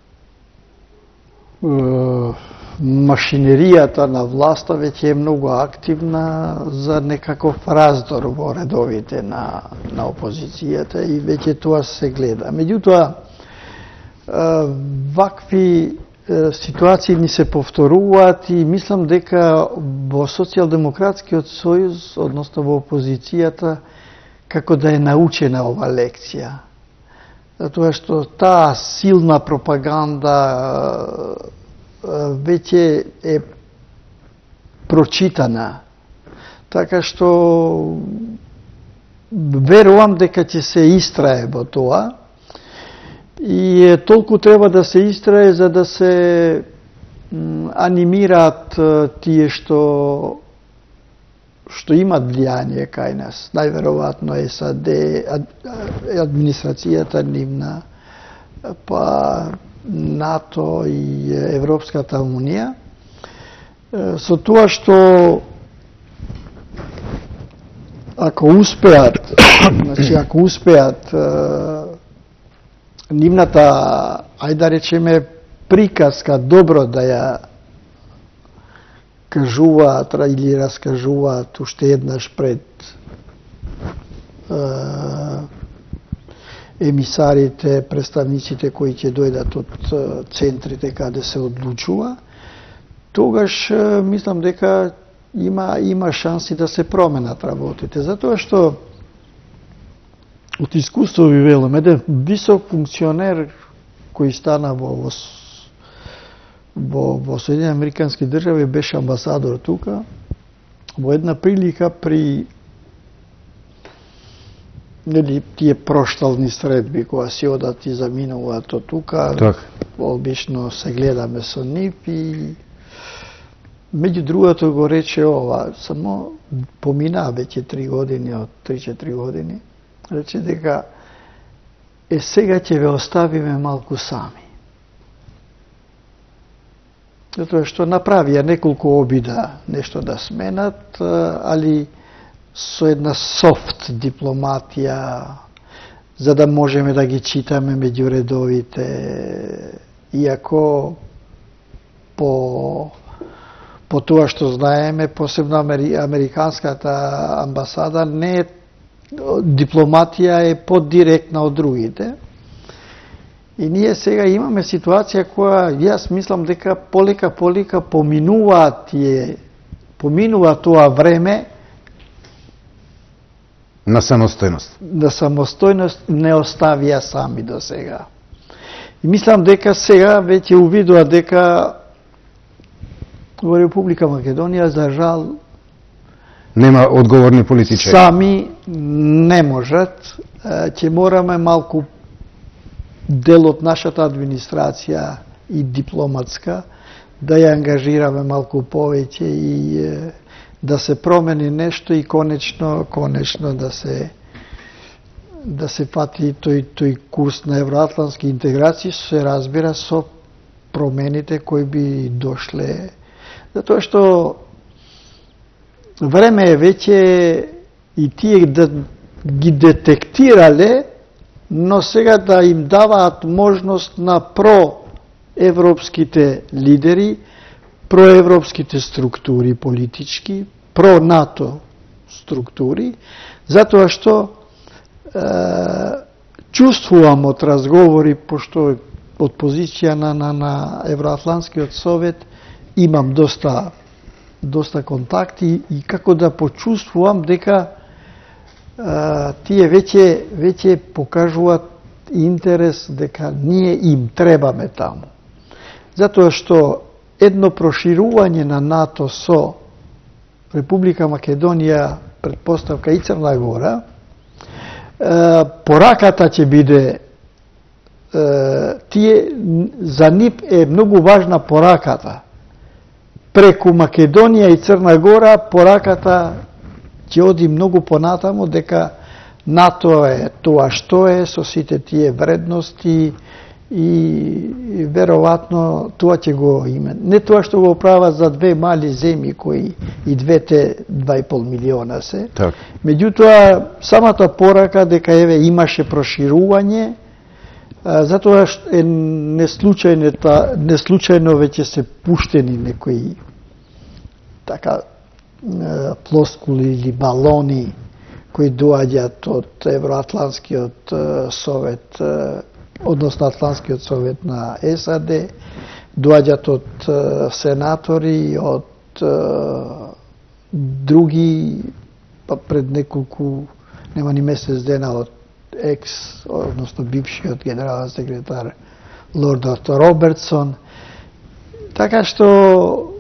Speaker 2: е, машинеријата на власта веќе е многу активна за некаков раздор во редовите на, на опозицијата и веќе тоа се гледа. Меѓутоа, вакви ситуации ни се повторуваат и мислам дека во Социјалдемократскиот сојуз, односно во опозицијата, како да е научена ова лекција. Затоа што таа силна пропаганда веќе е прочитана. Така што верувам дека ќе се истрае во тоа. И толку треба да се истрае за да се анимираат тие што што имат влијание кај нас. Најверојатно САД, администрацијата нивна, па НАТО и Европската унија. Со тоа што ако успеат, значи ако успеат нивната, ајде да речеме, приказка добро да ја кажуваат или раскажуваат уште еднаш пред е, емисарите, представниците кои ќе дојдат од центрите каде се одлучува, тогаш мислам дека има има шанси да се променат работите, затоа што од искуство ви велам, еден висок функционер кој стана во, во, во, во Соединените американски држави, беше амбасадор тука, во една прилика при нели тие проштални средби која си одат и заминуваат од тука,
Speaker 1: Так.
Speaker 2: обично се гледаме со нив и меѓу другото го рече ова, само помина веќе три години, од три-четири години, рече дека е сега ќе ве оставиме малку сами. Затоа што направија неколку обида нешто да сменат, али со една софт дипломатија, за да можеме да ги читаме меѓу редовите, иако по по тоа што знаеме, посебно американската амбасада не е дипломатија е поддиректна од другите. И ние сега имаме ситуација која јас мислам дека полека полека поминува тие поминува тоа време
Speaker 1: на самостојност.
Speaker 2: На самостојност не оставија сами до сега. И мислам дека сега веќе увидува дека во Република Македонија, за жал,
Speaker 1: нема одговорни политичари.
Speaker 2: Сами не можат. Ќе мораме малку дел од нашата администрација и дипломатска да ја ангажираме малку повеќе и да се промени нешто и конечно, конечно да се да се фати тој тој курс на евроатлантски интеграции, се разбира со промените кои би дошле. Затоа што време е веќе и тие да ги детектирале, но сега да им даваат можност на проевропските лидери, проевропските структури политички, про-НАТО структури, затоа што е, чувствувам од разговори, пошто од позиција на, на, на Евроатлантскиот совет имам доста доста контакти и како да почувствувам дека а, тие веќе веќе покажуваат интерес дека ние им требаме таму. Затоа што едно проширување на НАТО со Република Македонија, претпоставка и Црна Гора, а, пораката ќе биде а, тие за нив е многу важна пораката. Преку Македонија и Црна Гора пораката ќе оди многу понатаму дека НАТО е тоа што е со сите тие вредности и, и веројатно тоа ќе го има. Не тоа што го прават за две мали земји кои и двете два и пол милиона се.
Speaker 1: Так.
Speaker 2: Меѓутоа самата порака дека еве имаше проширување, затоа што е неслучајно неслучајно веќе се пуштени некои така плоскули или балони кои доаѓаат од Евроатлантскиот совет, односно Атлантскиот совет на САД, доаѓаат од сенатори, од други, па пред неколку, нема ни месец дена, од екс, односно бившиот генерален секретар Лорд Робертсон. Така што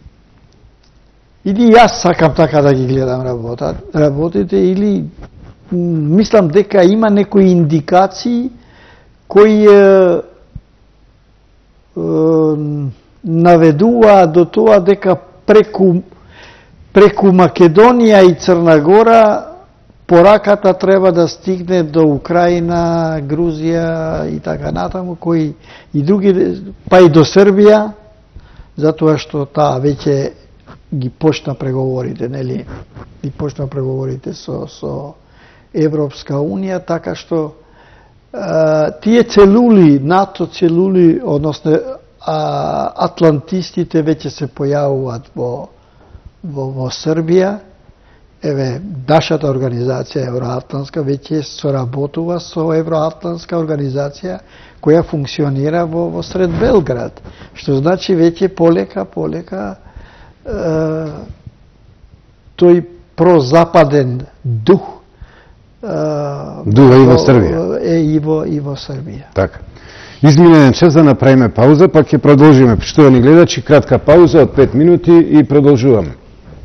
Speaker 2: или јас сакам така да ги гледам работа, работите, или мислам дека има некои индикации кои е, е, наведува до тоа дека преку преку Македонија и Црна Гора пораката треба да стигне до Украина, Грузија и така натаму, кои и други, па и до Србија, затоа што таа веќе ги почна преговорите, нели? Ги почна преговорите со со Европска унија, така што а, тие целули, НАТО целули, односно а, атлантистите веќе се појавуваат во во, во Србија. Еве, нашата организација Евроатлантска веќе соработува со Евроатлантска организација која функционира во, во сред Белград, што значи веќе полека, полека е, тој прозападен дух е,
Speaker 1: Дува и во Србија.
Speaker 2: Е и во, и во Србија.
Speaker 1: Така. Изминен час да направиме пауза, па ќе продолжиме. Поштовани гледачи, кратка пауза од пет минути и продолжуваме.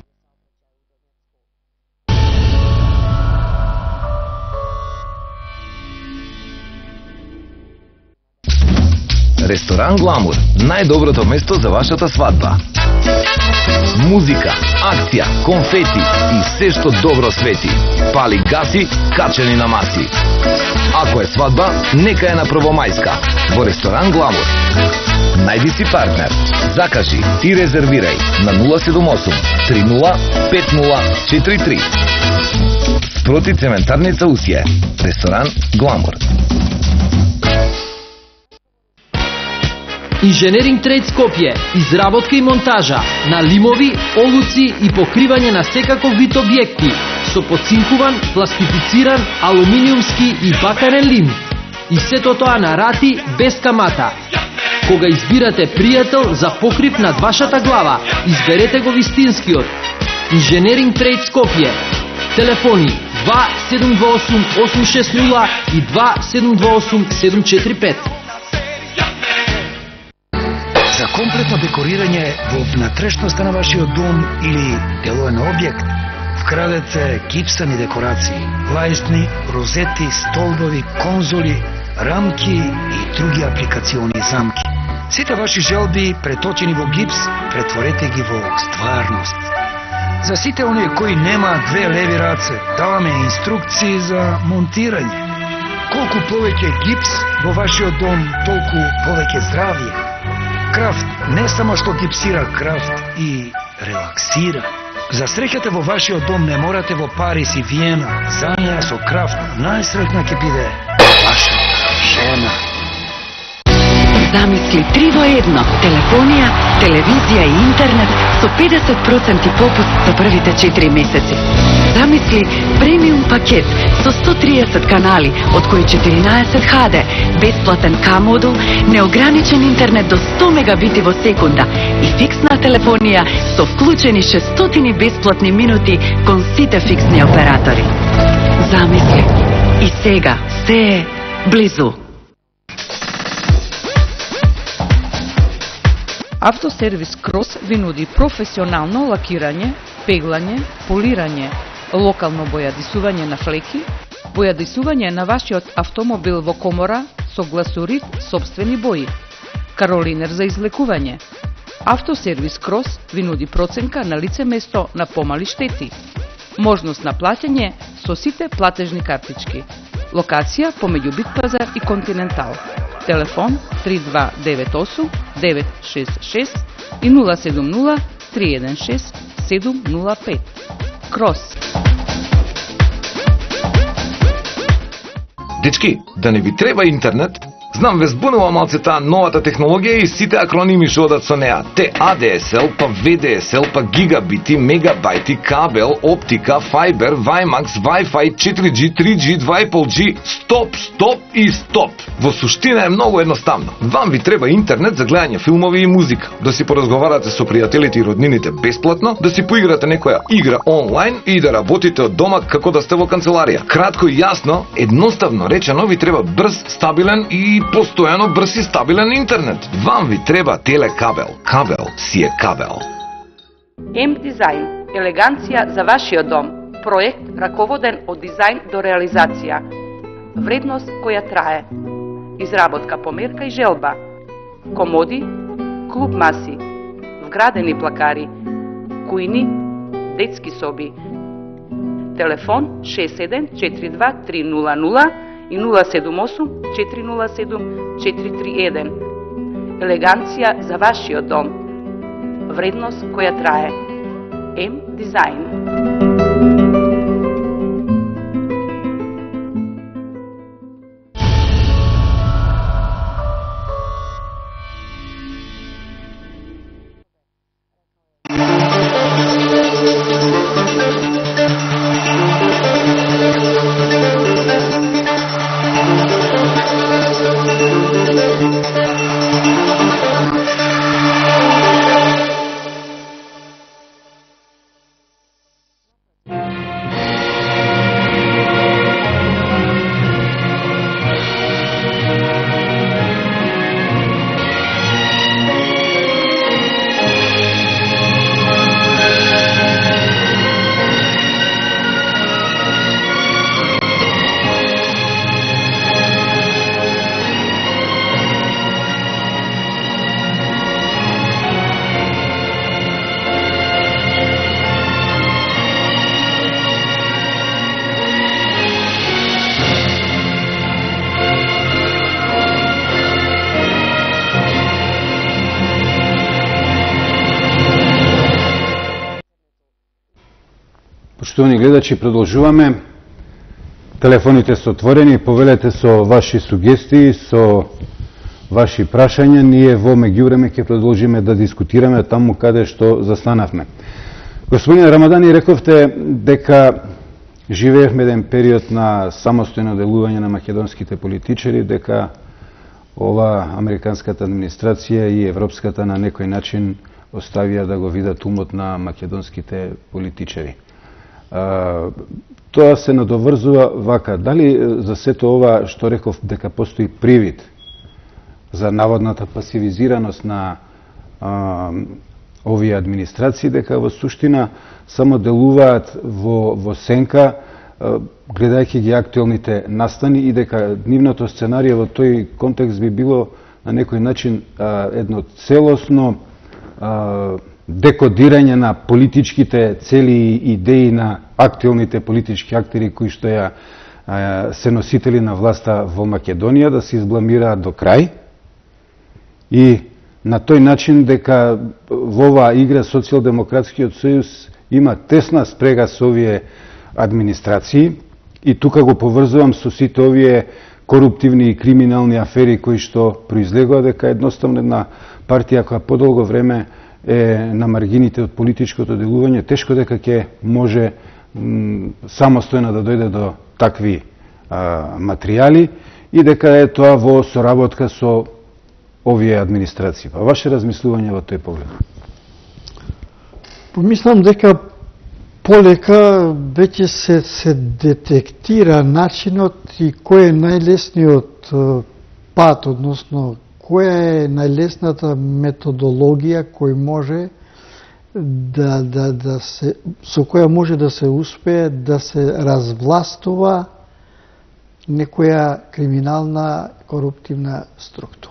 Speaker 3: Ресторан Гламур, најдоброто место за вашата свадба. Музика, акција, конфети и се што добро свети. Пали гаси, качени на маси. Ако е свадба, нека е на Првомајска, во Ресторан Гламур. Најди си партнер, закажи и резервирај на нула седум осум три нула пет нула четири три. Спроти цементарница Усје. Ресторан Гламур.
Speaker 4: Инженеринг Трейд Скопје, изработка и монтажа на лимови, олуци и покривање на секаков вид објекти со поцинкуван, пластифициран, алуминиумски и бакарен лим. И сето тоа на рати без камата. Кога избирате пријател за покрив над вашата глава, изберете го вистинскиот. Инженеринг Трейд Скопје. Телефони два седум два осум осум шест нула и два седум два осум седум четири пет.
Speaker 3: За
Speaker 5: комплетно декорирање во внатрешноста на вашиот дом или деловен објект, вкрадете гипсани декорации, лајсни, розети, столбови, конзоли, рамки и други апликациони замки. Сите ваши желби, преточени во гипс, претворете ги во стварност. За сите оние кои нема две леви раце, даваме инструкции за монтирање. Колку повеќе гипс во вашиот дом, толку повеќе здравје. Крафт не само што гипсира, крафт и релаксира. За среќата во вашиот дом не морате во Париз и Виена. За неја со Крафт најсреќна ќе биде вашата жена.
Speaker 6: Замисли три во едно. Телефонија, телевизија и интернет со педесет проценти попуст за првите четири месеци. Замисли премиум пакет со сто триесет канали, од кои четиринаесет Х Д, бесплатен К-модул, неограничен интернет до сто мегабити во секунда и фиксна телефонија со вклучени шестстотини бесплатни минути кон сите фиксни оператори. Замисли. И сега се е близу.
Speaker 7: Автосервис Крос ви нуди професионално лакирање, пеглање, полирање, локално бојадисување на флеки, бојадисување на вашиот автомобил во комора со гласурит собствени бои, каролинер за излекување. Автосервис Крос ви нуди проценка на лице место на помали штети, можност на плаќање со сите платежни картички. Локација помеѓу Битпазар и Континентал. Телефон три два девет осум девет шест шест и нула седум нула три еден шест седум нула пет. Крос.
Speaker 3: Дечки, да не ви треба интернет? Знам, ве збунува малце таа новата технологија и сите акроними што одат со неа. Те А Д С Л, па В Д С Л, па гигабити, мегабајти, кабел, оптика, фајбер, Вајмакс, Wi-Fi, четири G, три G, два и пол G. Стоп, стоп и стоп. Во суштина е многу едноставно. Вам ви треба интернет за гледање филмови и музика, да си поразговарате со пријателите и роднините бесплатно, да си поиграте некоја игра онлайн и да работите од дома како да сте во канцеларија. Кратко и јасно, едноставно речено, ви треба брз, стабилен и постојано брз и стабилен интернет. Вам ви треба телекабел. Кабел си е кабел.
Speaker 8: М Дизајн. Елеганција за вашиот дом. Проект раководен од дизајн до реализација. Вредност која трае. Изработка по мерка и желба. Комоди, клуб маси, вградени плакари, кујни, детски соби. Телефон шест седем четири два три нула нула и нула седум осум четири нула седум четири три еден. Елеганција за вашиот дом. Вредност која трае. М Дизајн.
Speaker 1: Поштовани гледачи, продолжуваме. Телефоните се отворени, повелете со ваши сугестии, со ваши прашања. Ние во меѓувреме ќе продолжиме да дискутираме таму каде што застанавме. Господин Рамадани, рековте дека живеевме еден период на самостојно делување на македонските политичари, дека ова американската администрација и европската на некој начин оставија да го видат умот на македонските политичари. А, тоа се надоврзува вака. Дали за сето ова што реков дека постои привид за наводната пасивизираност на а, овие администрации, дека во суштина само делуваат во, во сенка, гледајќи ги актуелните настани, и дека нивното сценарије во тој контекст би било на некој начин едно целосно декодирање на политичките цели и идеи на актуелните политички актери кои што ја се носители на власта во Македонија, да се избламираат до крај, и на тој начин дека во оваа игра Социјалдемократскиот сојуз има тесна спрега со овие администрации, и тука го поврзувам со сите овие коруптивни и криминални афери кои што произлегува, дека едноставно една партија која подолго време е на маргините од политичкото делување, тешко дека ќе може самостојно да дојде до такви а, материјали, и дека е тоа во соработка со овие администрации. Па ваше размислување во тој поглед?
Speaker 2: Помислам дека полека веќе се, се детектира начинот и кој е најлесниот пат, односно која е најлесната методологија кој може да, да, да се, со која може да се успее да се развластува некоја криминална коруптивна структура.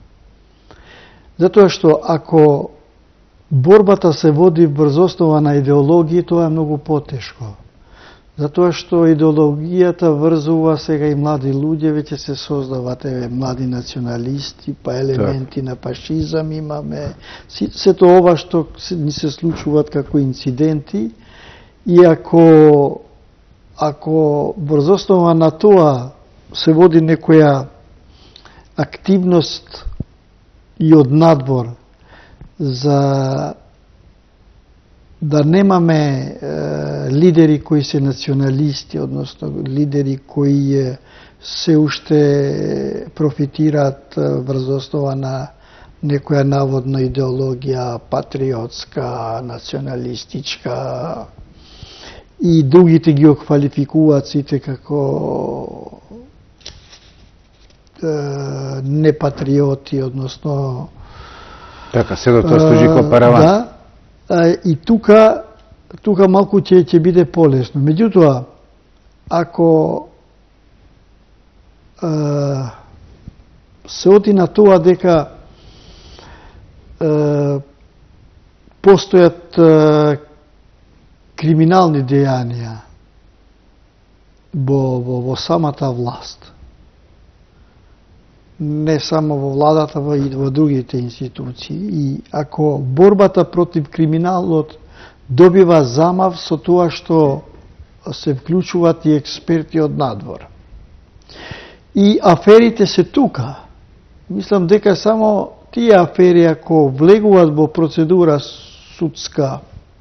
Speaker 2: Затоа што ако борбата се води врз основа на идеологија, тоа е многу потешко. Затоа што идеологијата врзува сега и млади луѓе, веќе се создават еве млади националисти, па елементи так на фашизам имаме, сето ова што ни се случуваат како инциденти, и ако ако врз основа на тоа се води некоја активност и од надвор за да немаме е, лидери кои се националисти, односно лидери кои е, се уште профитираат врз основа на некоја наводна идеологија патриотска, националистичка, и другите ги оквалификуваат сите како е, непатриоти, односно
Speaker 1: така, се до тоа служи како параван.
Speaker 2: Да, и тука, тука малку ќе ќе биде полесно. Меѓутоа, ако е, се оди на тоа дека е, постојат е, криминални дејанија во, во, во самата власт, не само во владата, во и во другите институции, и ако борбата против криминалот добива замав со тоа што се вклучуваат и експерти од надвор, и аферите се тука, мислам дека само тие афери ако влегуваат во процедура судска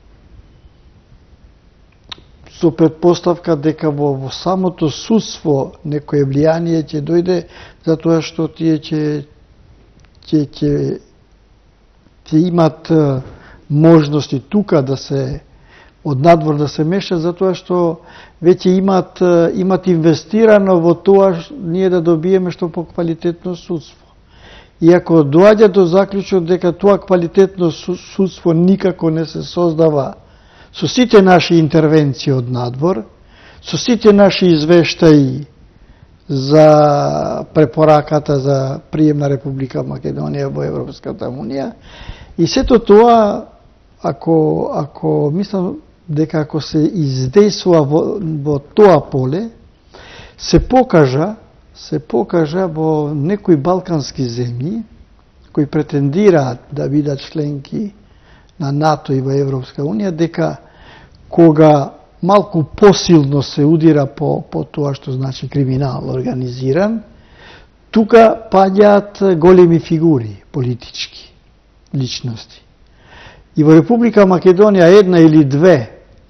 Speaker 2: со предпоставка дека во, во самото судство некое влијание ќе дојде, затоа што тие ќе ќе ќе ќе имат можности тука да се од надвор да се мешат, затоа што веќе имат имат инвестирано во тоа ние да добиеме што поквалитетно судство. И ако доаѓа до заклучок дека тоа квалитетно судство никако не се создава со сите наши интервенции од надвор, со сите наши извештаи за препораката за прием на Република Македонија во Европската Унија, и сето тоа, ако, ако мислам дека ако се издействува во, во тоа поле, се покажа, се покажа во некои балкански земји, кои претендираат да бидат членки на НАТО и во Европска Унија, дека кога малку посилно се удира по, по тоа што значи криминал организиран, тука паѓаат големи фигури политички, личности. И во Република Македонија една или две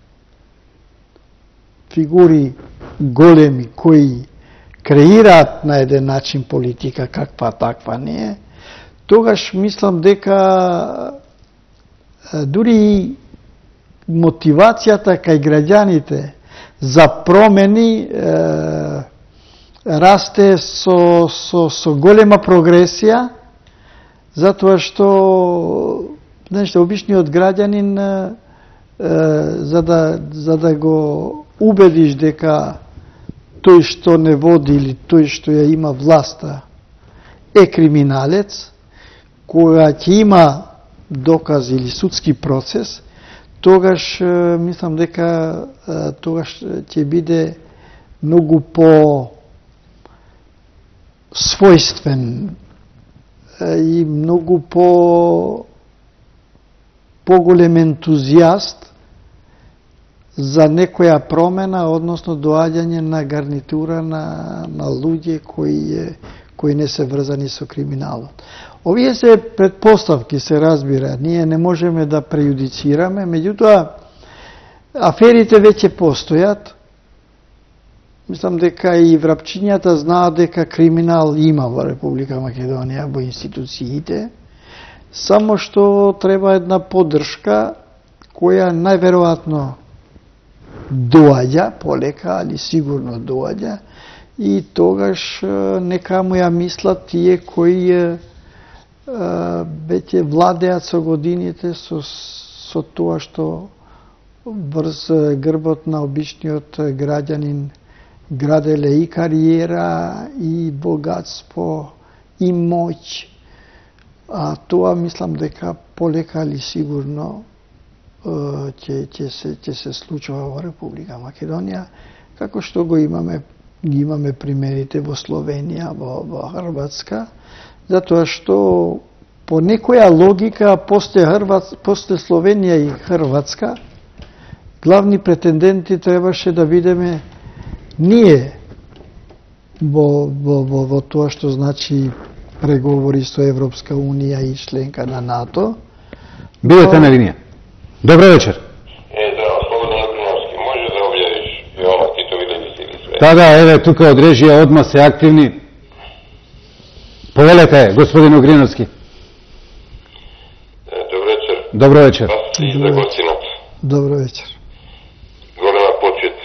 Speaker 2: фигури големи кои креираат на еден начин политика каква таква не е, тогаш мислам дека дури и мотивацијата кај граѓаните за промени е, расте со, со, со голема прогресија, Затоа што, знаеш, обичниот граѓанин, е, за да, за да го убедиш дека тој што не води или тој што ја има власта е криминалец, кога ќе има доказ или судски процес, тогаш мислам дека тогаш ќе биде многу по својствен и многу по поголем ентузијаст за некоја промена, односно доаѓање на гарнитура на, на луѓе кои, кои не се врзани со криминалот. Овие се предпоставки, се разбира, ние не можеме да преюдицираме, меѓутоа аферите веќе постојат. Мислам дека и врапчињата знаат дека криминал има во Република Македонија, во институциите, само што треба една поддршка која најверојатно доаѓа полека, али сигурно доаѓа, и тогаш нека му ја мислат тие кои веќе владеат со годините со, со тоа што врз грбот на обичниот граѓанин граделе и кариера, и богатство, и моќ. А тоа мислам дека полека или сигурно ќе ќе се ќе се случува во Република Македонија, како што го имаме ги имаме примерите во Словенија, во, во Хрватска, затоа што по некоја логика после Хрватска, после Словенија и Хрватска, главни претенденти требаше да бидеме ние во, во, во, во тоа што значи преговори со Европска Унија и членка на НАТО.
Speaker 1: Бидете на линија. Добро вечер.
Speaker 9: Е, здраво, Слободан Огриновски. Може да објавиш Јовна Титови да ги сили све?
Speaker 1: Да, да, еве, тука од режија одма се активни. Повелете, господин Огриновски.
Speaker 9: Е, добро вечер.
Speaker 1: Добро вечер.
Speaker 9: Вас и за гостинот.
Speaker 2: Добро вечер.
Speaker 9: Голема почит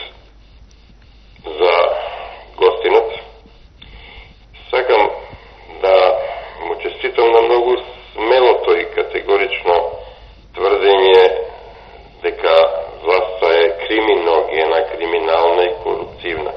Speaker 9: за гостинот. Сакам да му честитам на многу смелото и категорично тврдење дека власта е криминогена, криминална и корупцивна.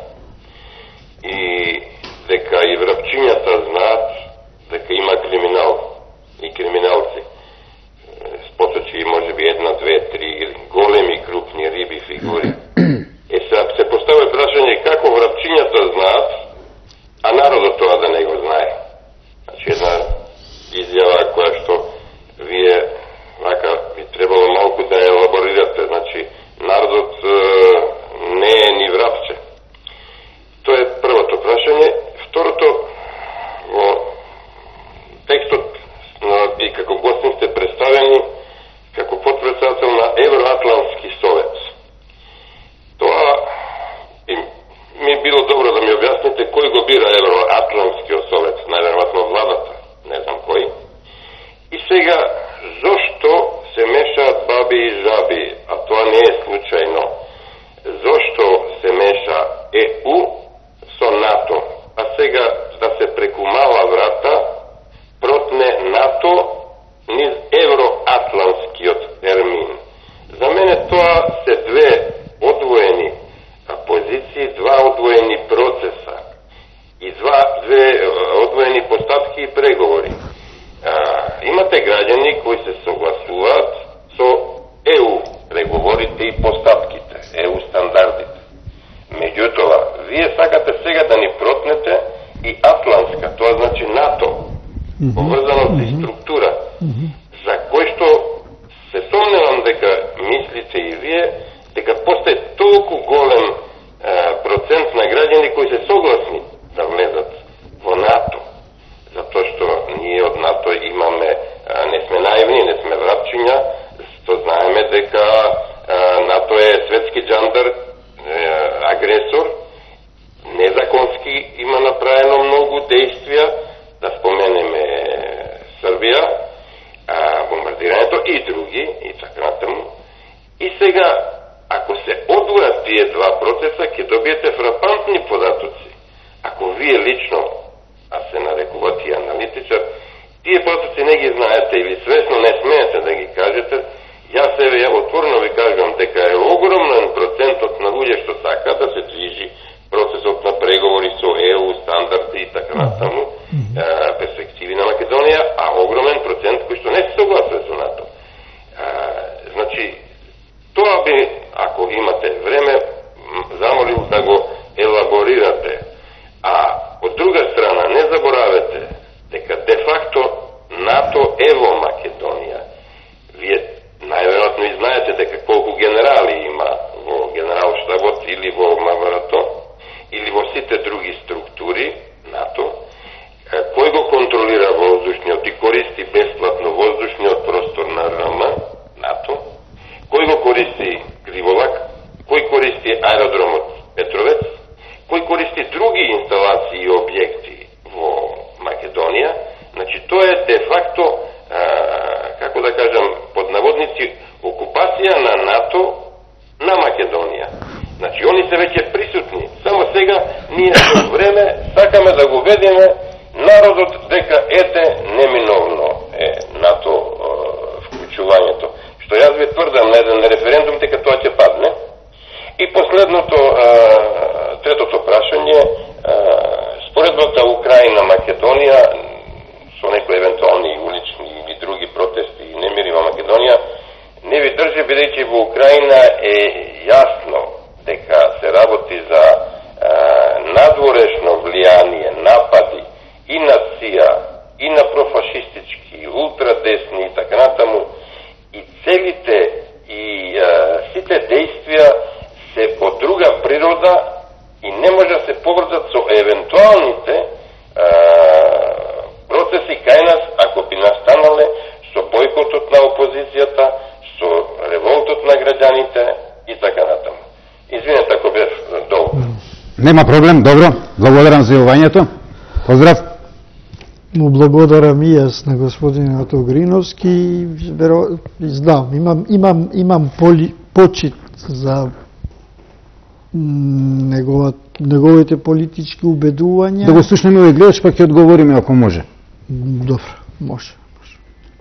Speaker 9: И дека и врапчињата знаат дека има криминал и криминалци. Споточи може би една, две, три големи крупни риби фигури. Е сега се поставя прашање како врапчињата знаат, а народот тоа да не го знае. Значи една изјава која што вие вака би требало малку да ја елаборирате. Значи народот е, не е ни врапче. Тоа е првото прашање. Второто, во текстот и како гостин сте представени како потпредседател на Евроатлантски совет. Тоа и ми било добро да ми објасните кој го бира Евроатлантскиот совет, најверојатно владата, не знам кој. И сега, зошто се мешаат баби и жаби, а тоа не е случајно? Зошто се меша Е У со НАТО, а сега да се преку мала врата протне НАТО низ евроатлантскиот термин? За мене тоа се две одвоени позиции, два одвоени процеса и два, две одвоени постапки и преговори. А, имате граѓани кои се согласуваат со Е У преговорите и постапките, Е У стандардите. Меѓутоа, вие сакате сега да ни протнете и атлантска, тоа значи НАТО, поврзаност и структура, за кој што се сомневам дека мислите и вие, дека постои толку голем е, процент на граѓани кои се согласни да влезат во НАТО. Затоа што ние од НАТО имаме, не сме наивни, не сме врапчиња, што знаеме дека НАТО е светски джандар, агресор, незаконски има направено многу действија, да споменеме Србија, бомбардирањето и други, и така натаму. И сега, ако се одвојат тие два процеса, ќе добиете фрапантни податоци. Ако вие лично, а се нарекувате и аналитичар, Тие процеси не ги знаете или свесно не смеете да ги кажете, јас себе ја отворено ви кажам дека е огромен процентот на луѓе што сака да се движи процесот на преговори со Е У, стандарди и така натаму, перспективи на Македонија, а огромен процент кој што не се согласува со НАТО. Значи, тоа би, ако имате време, замолил да го елаборирате. А од друга страна, не заборавете дека де факто НАТО е во Македонија. Вие најверојатно и знаете дека колку генерали има во генералштабот или во М В Р Т или во сите други структури НАТО, кој го контролира воздушниот и користи бесплатно воздушниот простор на Р М, НАТО, кој го користи Криволак, кој користи аеродромот Петровец, кој користи други инсталации и објекти во Македонија. Значи, тоа е де факто, а, како да кажам, под наводници, окупација на НАТО на Македонија. Значи, они се веќе присутни. Само сега, ние со време сакаме да го ведеме народот дека ете неминовно е НАТО а, вклучувањето. Што јас ви тврдам на еден референдум дека тоа ќе падне. И последното, а, третото прашање, а, споредбата Украина-Македонија со некои евентуални улични или други протести и немири во Македонија, не ви држи, бидејќи во Украина е јасно дека се работи за а, надворешно влијание, напади и на ЦИА, и на профашистички, и ултрадесни и така натаму, и целите и а, сите действија се по друга природа и не може да се поврзат со евентуалните а, процеси кај нас, ако би настанале со бойкотот на опозицијата, со револтот на граѓаните и така натаму. Извинете ако бев долго.
Speaker 1: Нема проблем, добро. Благодарам за јавувањето. Поздрав.
Speaker 2: Му благодарам и јас на господинот Огриновски. Веро... Знам, имам, имам, имам поли... почит за негова, неговите политички убедувања.
Speaker 1: Да го слушнеме овој гледач, па ќе одговориме ако може.
Speaker 2: Добро, може. може.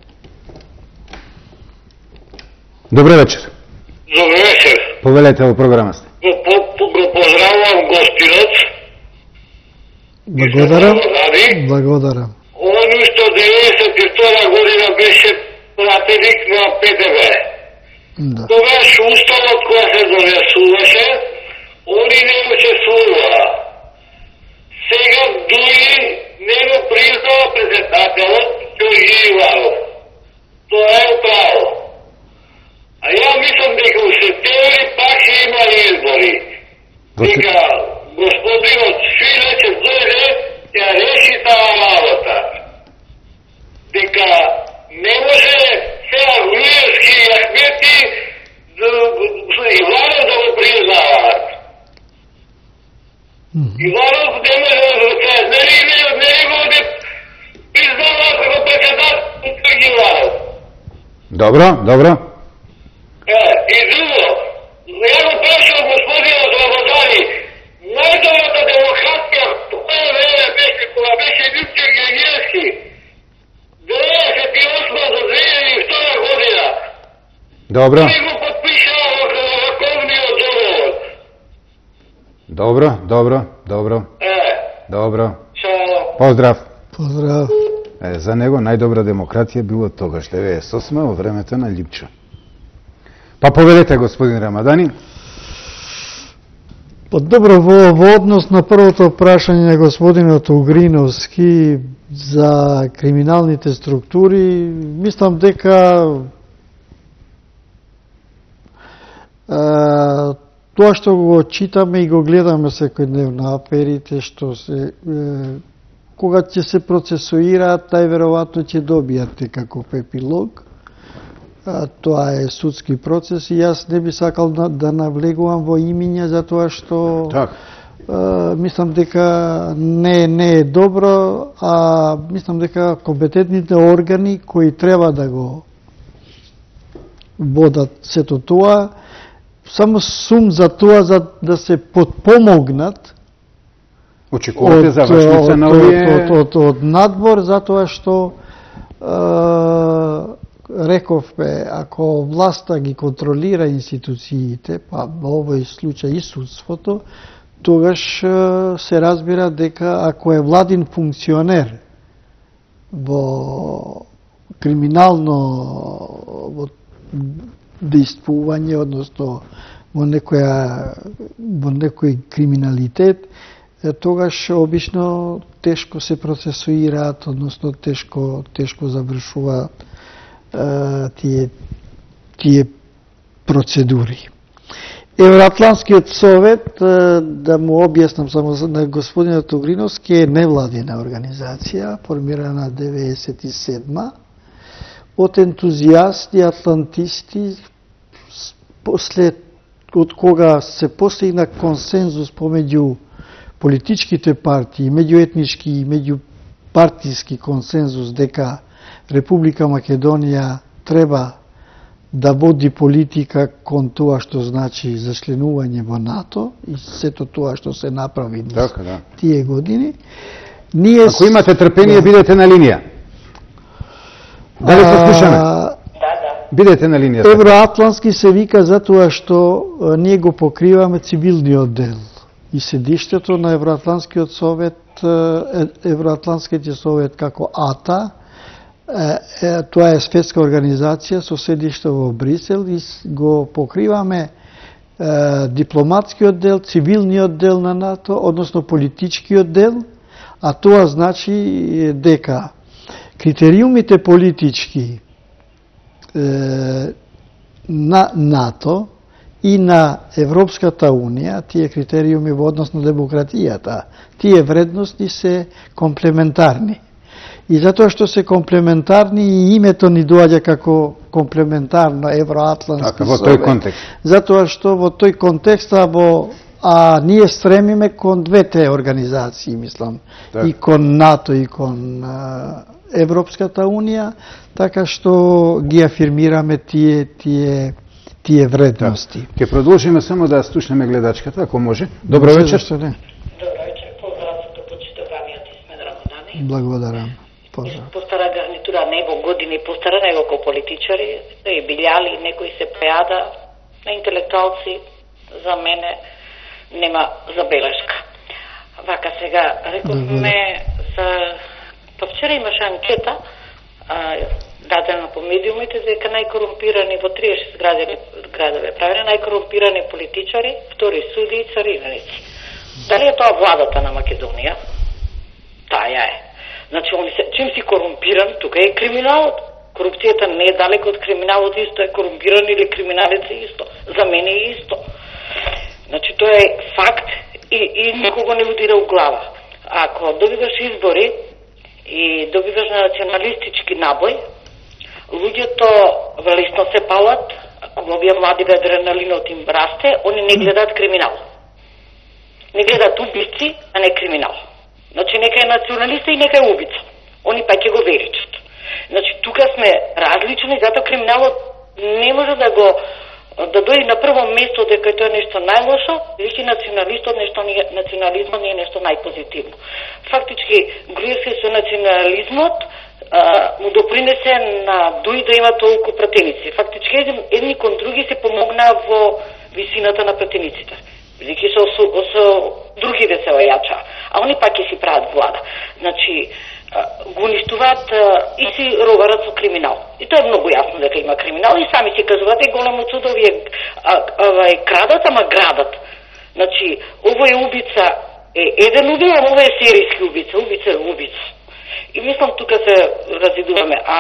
Speaker 1: Добре вечер.
Speaker 10: Добре вечер.
Speaker 1: Повелете во програма сте.
Speaker 10: Го, по, го поздравувам гостинот.
Speaker 2: Благодарам. Благодарам.
Speaker 10: Он уште од деветдесет и втора година беше пратеник на П Д В.
Speaker 2: Да.
Speaker 10: Тогаш уставот која се донесуваше, они не го се слува. Сега дури не го признава председателот Ѓорѓе Иванов. Тоа е право. А ја мислам дека у септември пак ќе има избори. Дека господинот Свиле ќе дојде ја реши таа работа. Дека не може сега Груевски и Ахмети Иванов да го признаваат. Иванов не може да го каже, не ли го да признаваат како председател Ѓорѓе Иванов.
Speaker 1: Добро, добро.
Speaker 10: Е, и друго, ја го прашам господинот Рамадани, најдобрата демократија тоа време беше кога беше Лјупче Георгиевски, деветдесет и осма до две илјади и втора година.
Speaker 1: Добро.
Speaker 10: Кој го подпишаа во ваковниот договор?
Speaker 1: Добро, добро, добро.
Speaker 10: Е.
Speaker 1: Добро.
Speaker 10: Чао.
Speaker 1: Поздрав.
Speaker 2: Поздрав.
Speaker 1: Е, за него најдобра демократија било тогаш, деветдесет и осма, во времето на Лјупчо. Па повелете, господин Рамадани.
Speaker 2: Па добро, во, во однос на првото прашање на господинот Огриновски за криминалните структури, мислам дека а, тоа што го читаме и го гледаме секојдневно аферите што се е, кога ќе се процесуираат, тај веројатно ќе добијате како епилог. А, тоа е судски процес и јас не би сакал да, да навлегувам во имиња затоа што
Speaker 1: Так.
Speaker 2: а, мислам дека не не е добро, а мислам дека компетентните органи кои треба да го водат сето тоа, само сум за тоа за да се подпомогнат
Speaker 1: Очекувате завршница на овие...
Speaker 2: од, од, од, од надбор, затоа што рековме, ако власта ги контролира институциите, па во овој случај и судството, тогаш се разбира дека ако е владин функционер во криминално во действување, односно во некоја во некој криминалитет, тогаш обично тешко се процесуираат, односно тешко тешко завршуваат тие тие процедури. Евроатлантскиот совет, да му објаснам само на господинот Угриновски, е невладина организација, формирана деветдесет и седма од ентузијасти, атлантисти, после од кога се постигна консензус помеѓу политичките партии, меѓуетнички и меѓупартиски консензус дека Република Македонија треба да води политика кон тоа што значи зачленување во НАТО и сето тоа што се направи низ
Speaker 1: така, да.
Speaker 2: тие години. Ние
Speaker 1: Ако имате трпение, да. бидете на линија. Дали се слушаме?
Speaker 11: Да, да.
Speaker 1: Бидете на линија.
Speaker 2: Евроатлантски се вика затоа што ние го покриваме цивилниот дел. И седиштето на Евроатлантскиот совет, Евроатлантскиот совет како АТА, тоа е светска организација со седиште во Брисел и го покриваме дипломатскиот дел, цивилниот дел на НАТО, односно политичкиот дел, а тоа значи дека критериумите политички на НАТО и на Европската Унија, тие критериуми во однос на демократијата, тие вредности се комплементарни. И затоа што се комплементарни и името ни доаѓа како комплементарно Евроатлантски
Speaker 1: така, во тој контекст.
Speaker 2: Затоа што во тој контекст, а, во, а ние стремиме кон двете организации, мислам, так. и кон НАТО и кон а, Европската Унија, така што ги афирмираме тие тие тие вредности.
Speaker 1: Ќе да. продолжиме само да слушнеме гледачката, ако може. Добро вечер.
Speaker 11: Добро вечер, поздрав до почитуваниот Исмен Рамадани.
Speaker 2: Благодарам. Поздрав.
Speaker 11: Постара гарнитура не во години, постара него ко политичари, и билјали, некои се појада, на интелектуалци, за мене нема забелешка. Вака сега, рековме за... Па вчера имаше анкета, а, дадена по медиумите, дека најкорумпирани во триесет и шест градови, градове правени најкорумпирани политичари, втори суди и царинаници. Дали е тоа владата на Македонија? Таја е. Значи, они се, чим си корумпиран, тука е криминалот. Корупцијата не е далеко од криминалот, исто е корумпиран или криминалец е исто. За мене е исто. Значи, тоа е факт и, и никого не удира у глава. Ако добиваш избори и добиваш на националистички набој, луѓето лесно се палат, кога овие млади адреналинот им расте, они не гледаат криминал. Не гледаат убици, а не криминал. Значи, нека е националиста и нека е убица. Они па ќе го веричат. Значи, тука сме различни, затоа криминалот не може да го да дојде на прво место дека тоа е нешто најлошо, веќе националистот нешто не, национализмот не е нешто најпозитивно. Фактички, грижи со национализмот а, му допринесе на дуи да има толку пратеници. Фактички, едни кон други се помогна во висината на пратениците. Бидејќи со, со, со другиве се ојача, а они пак ќе си прават влада. Значи, го уништуваат и си роварат со криминал. И тоа е многу јасно дека има криминал и сами си кажувате големо чудо, овие крадат, ама градат. Значи, овој убица е еден убица, а овој е серијски убица. Убица е убица. И мислам тука се разидуваме. А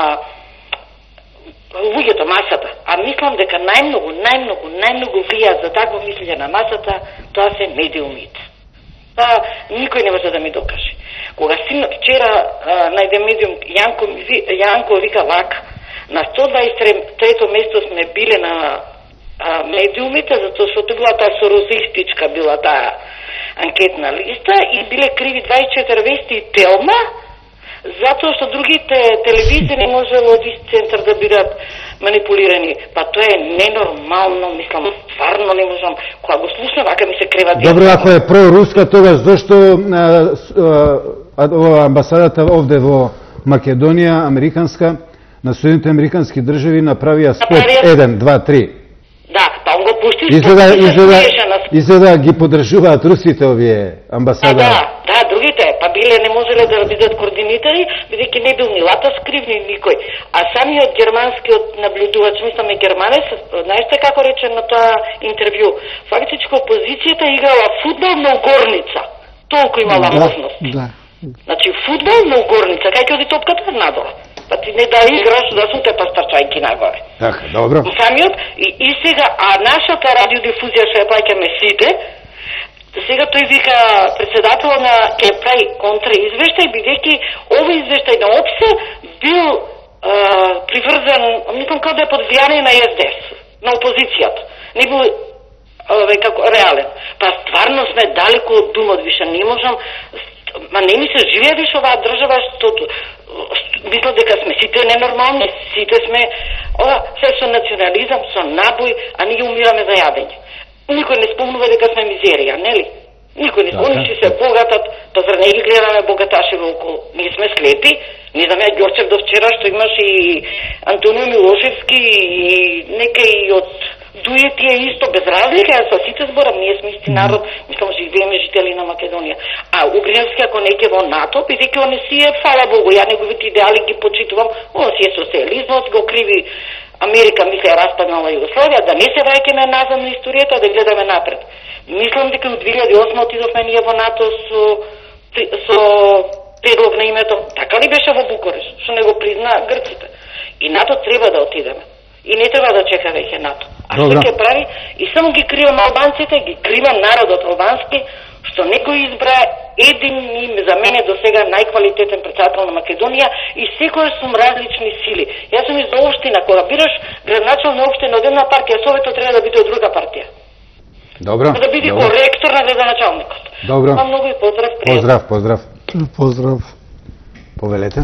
Speaker 11: луѓето, масата, а мислам дека најмногу, најмногу, најмногу влијаат за такво мислење на масата, тоа се медиумите. Тоа никој не може да ми докаже. Кога син вчера а, најде медиум Јанко, Јанко вика вака, на сто дваесет и трето место сме биле на а, медиумите, затоа што била таа сорозистичка била таа анкетна листа и биле криви дваесет и четири вести и Телма, затоа што другите телевизии не можело од ист центар да бидат манипулирани. Па тоа е ненормално, мислам, стварно не можам, кога го слушнам, вака ми се крева.
Speaker 1: Добро, ако е проруска, тогаш зошто а, а, амбасадата овде во Македонија американска на Соединените американски држави направија спот еден, два, три.
Speaker 11: Да, па он го пушти.
Speaker 1: Изгледа, изгледа, изгледа ги поддржуваат русите овие амбасадари.
Speaker 11: Да, да, другите, па биле не можеле да бидат координатори, бидејќи не бил ни Лата Скрив, ни никој. А самиот германскиот наблюдувач, мислам е германец, знаете како рече на тоа интервју, фактичко опозицијата играла фудбал на угорница. Толку имала
Speaker 2: да,
Speaker 11: можност.
Speaker 2: Да.
Speaker 11: Значи фудбал на угорница, кај ќе оди топката надоле. Па ти не да играш, да су те пастарчајки нагоре.
Speaker 1: Така, добро.
Speaker 11: Самиот, и, и сега, а нашата радиодифузија што ја плаќаме сите, сега тој вика председател на ќе прави контраизвештај, бидејќи овој извештај на ОПСЕ бил а, приврзан, мислам како да е под влијание на Ес Де Ес, на опозицијата. Не бил а, како реален. Па стварно сме далеко од думот, више не можам, ма не ми се живее више оваа држава, што мисля дека сме сите ненормални, сите сме ова, се со национализам, со набој, а ние умираме за јадење. Никој не спомнува дека сме мизерија, нели? Никој не спомнува, че се богатат, па зар не ги гледаме богаташеве околу? Ние сме слепи, не знам ја Ѓорчев до вчера што имаш и Антонио Милошевски и нека и од Дујет е исто, без разлика, ја со сите зборам, ние сме исти народ, мислам, живееме жители на Македонија. А Угрински, ако не ќе во НАТО, бидејќи он си е, фала Богу, ја неговите идеали ги почитувам, он си е социализмот, го криви Америка, мисля, распаднала Југославија, да не се враќаме назад на историјата, да гледаме напред. Мислам дека во две илјади и осма отидовме ние во НАТО со, со предлог на името, така ли беше во Букуреш, што не го призна грците. И НАТО треба да отидеме. И не треба да чека веќе НАТО. А што ќе прави? И само ги кривам албанците, ги кривам народот албански, што некој избра един и за мене до сега најквалитетен председател на Македонија и секојаш сум различни сили. Јас сум из општина, кога бираш градоначелник на општина од една партија, Советот треба да биде од друга партија.
Speaker 1: Добро.
Speaker 11: Да биде коректор на градоначалникот.
Speaker 1: Добро.
Speaker 11: Па многу и поздрав.
Speaker 1: Поздрав, поздрав.
Speaker 2: Поздрав.
Speaker 1: Повелете.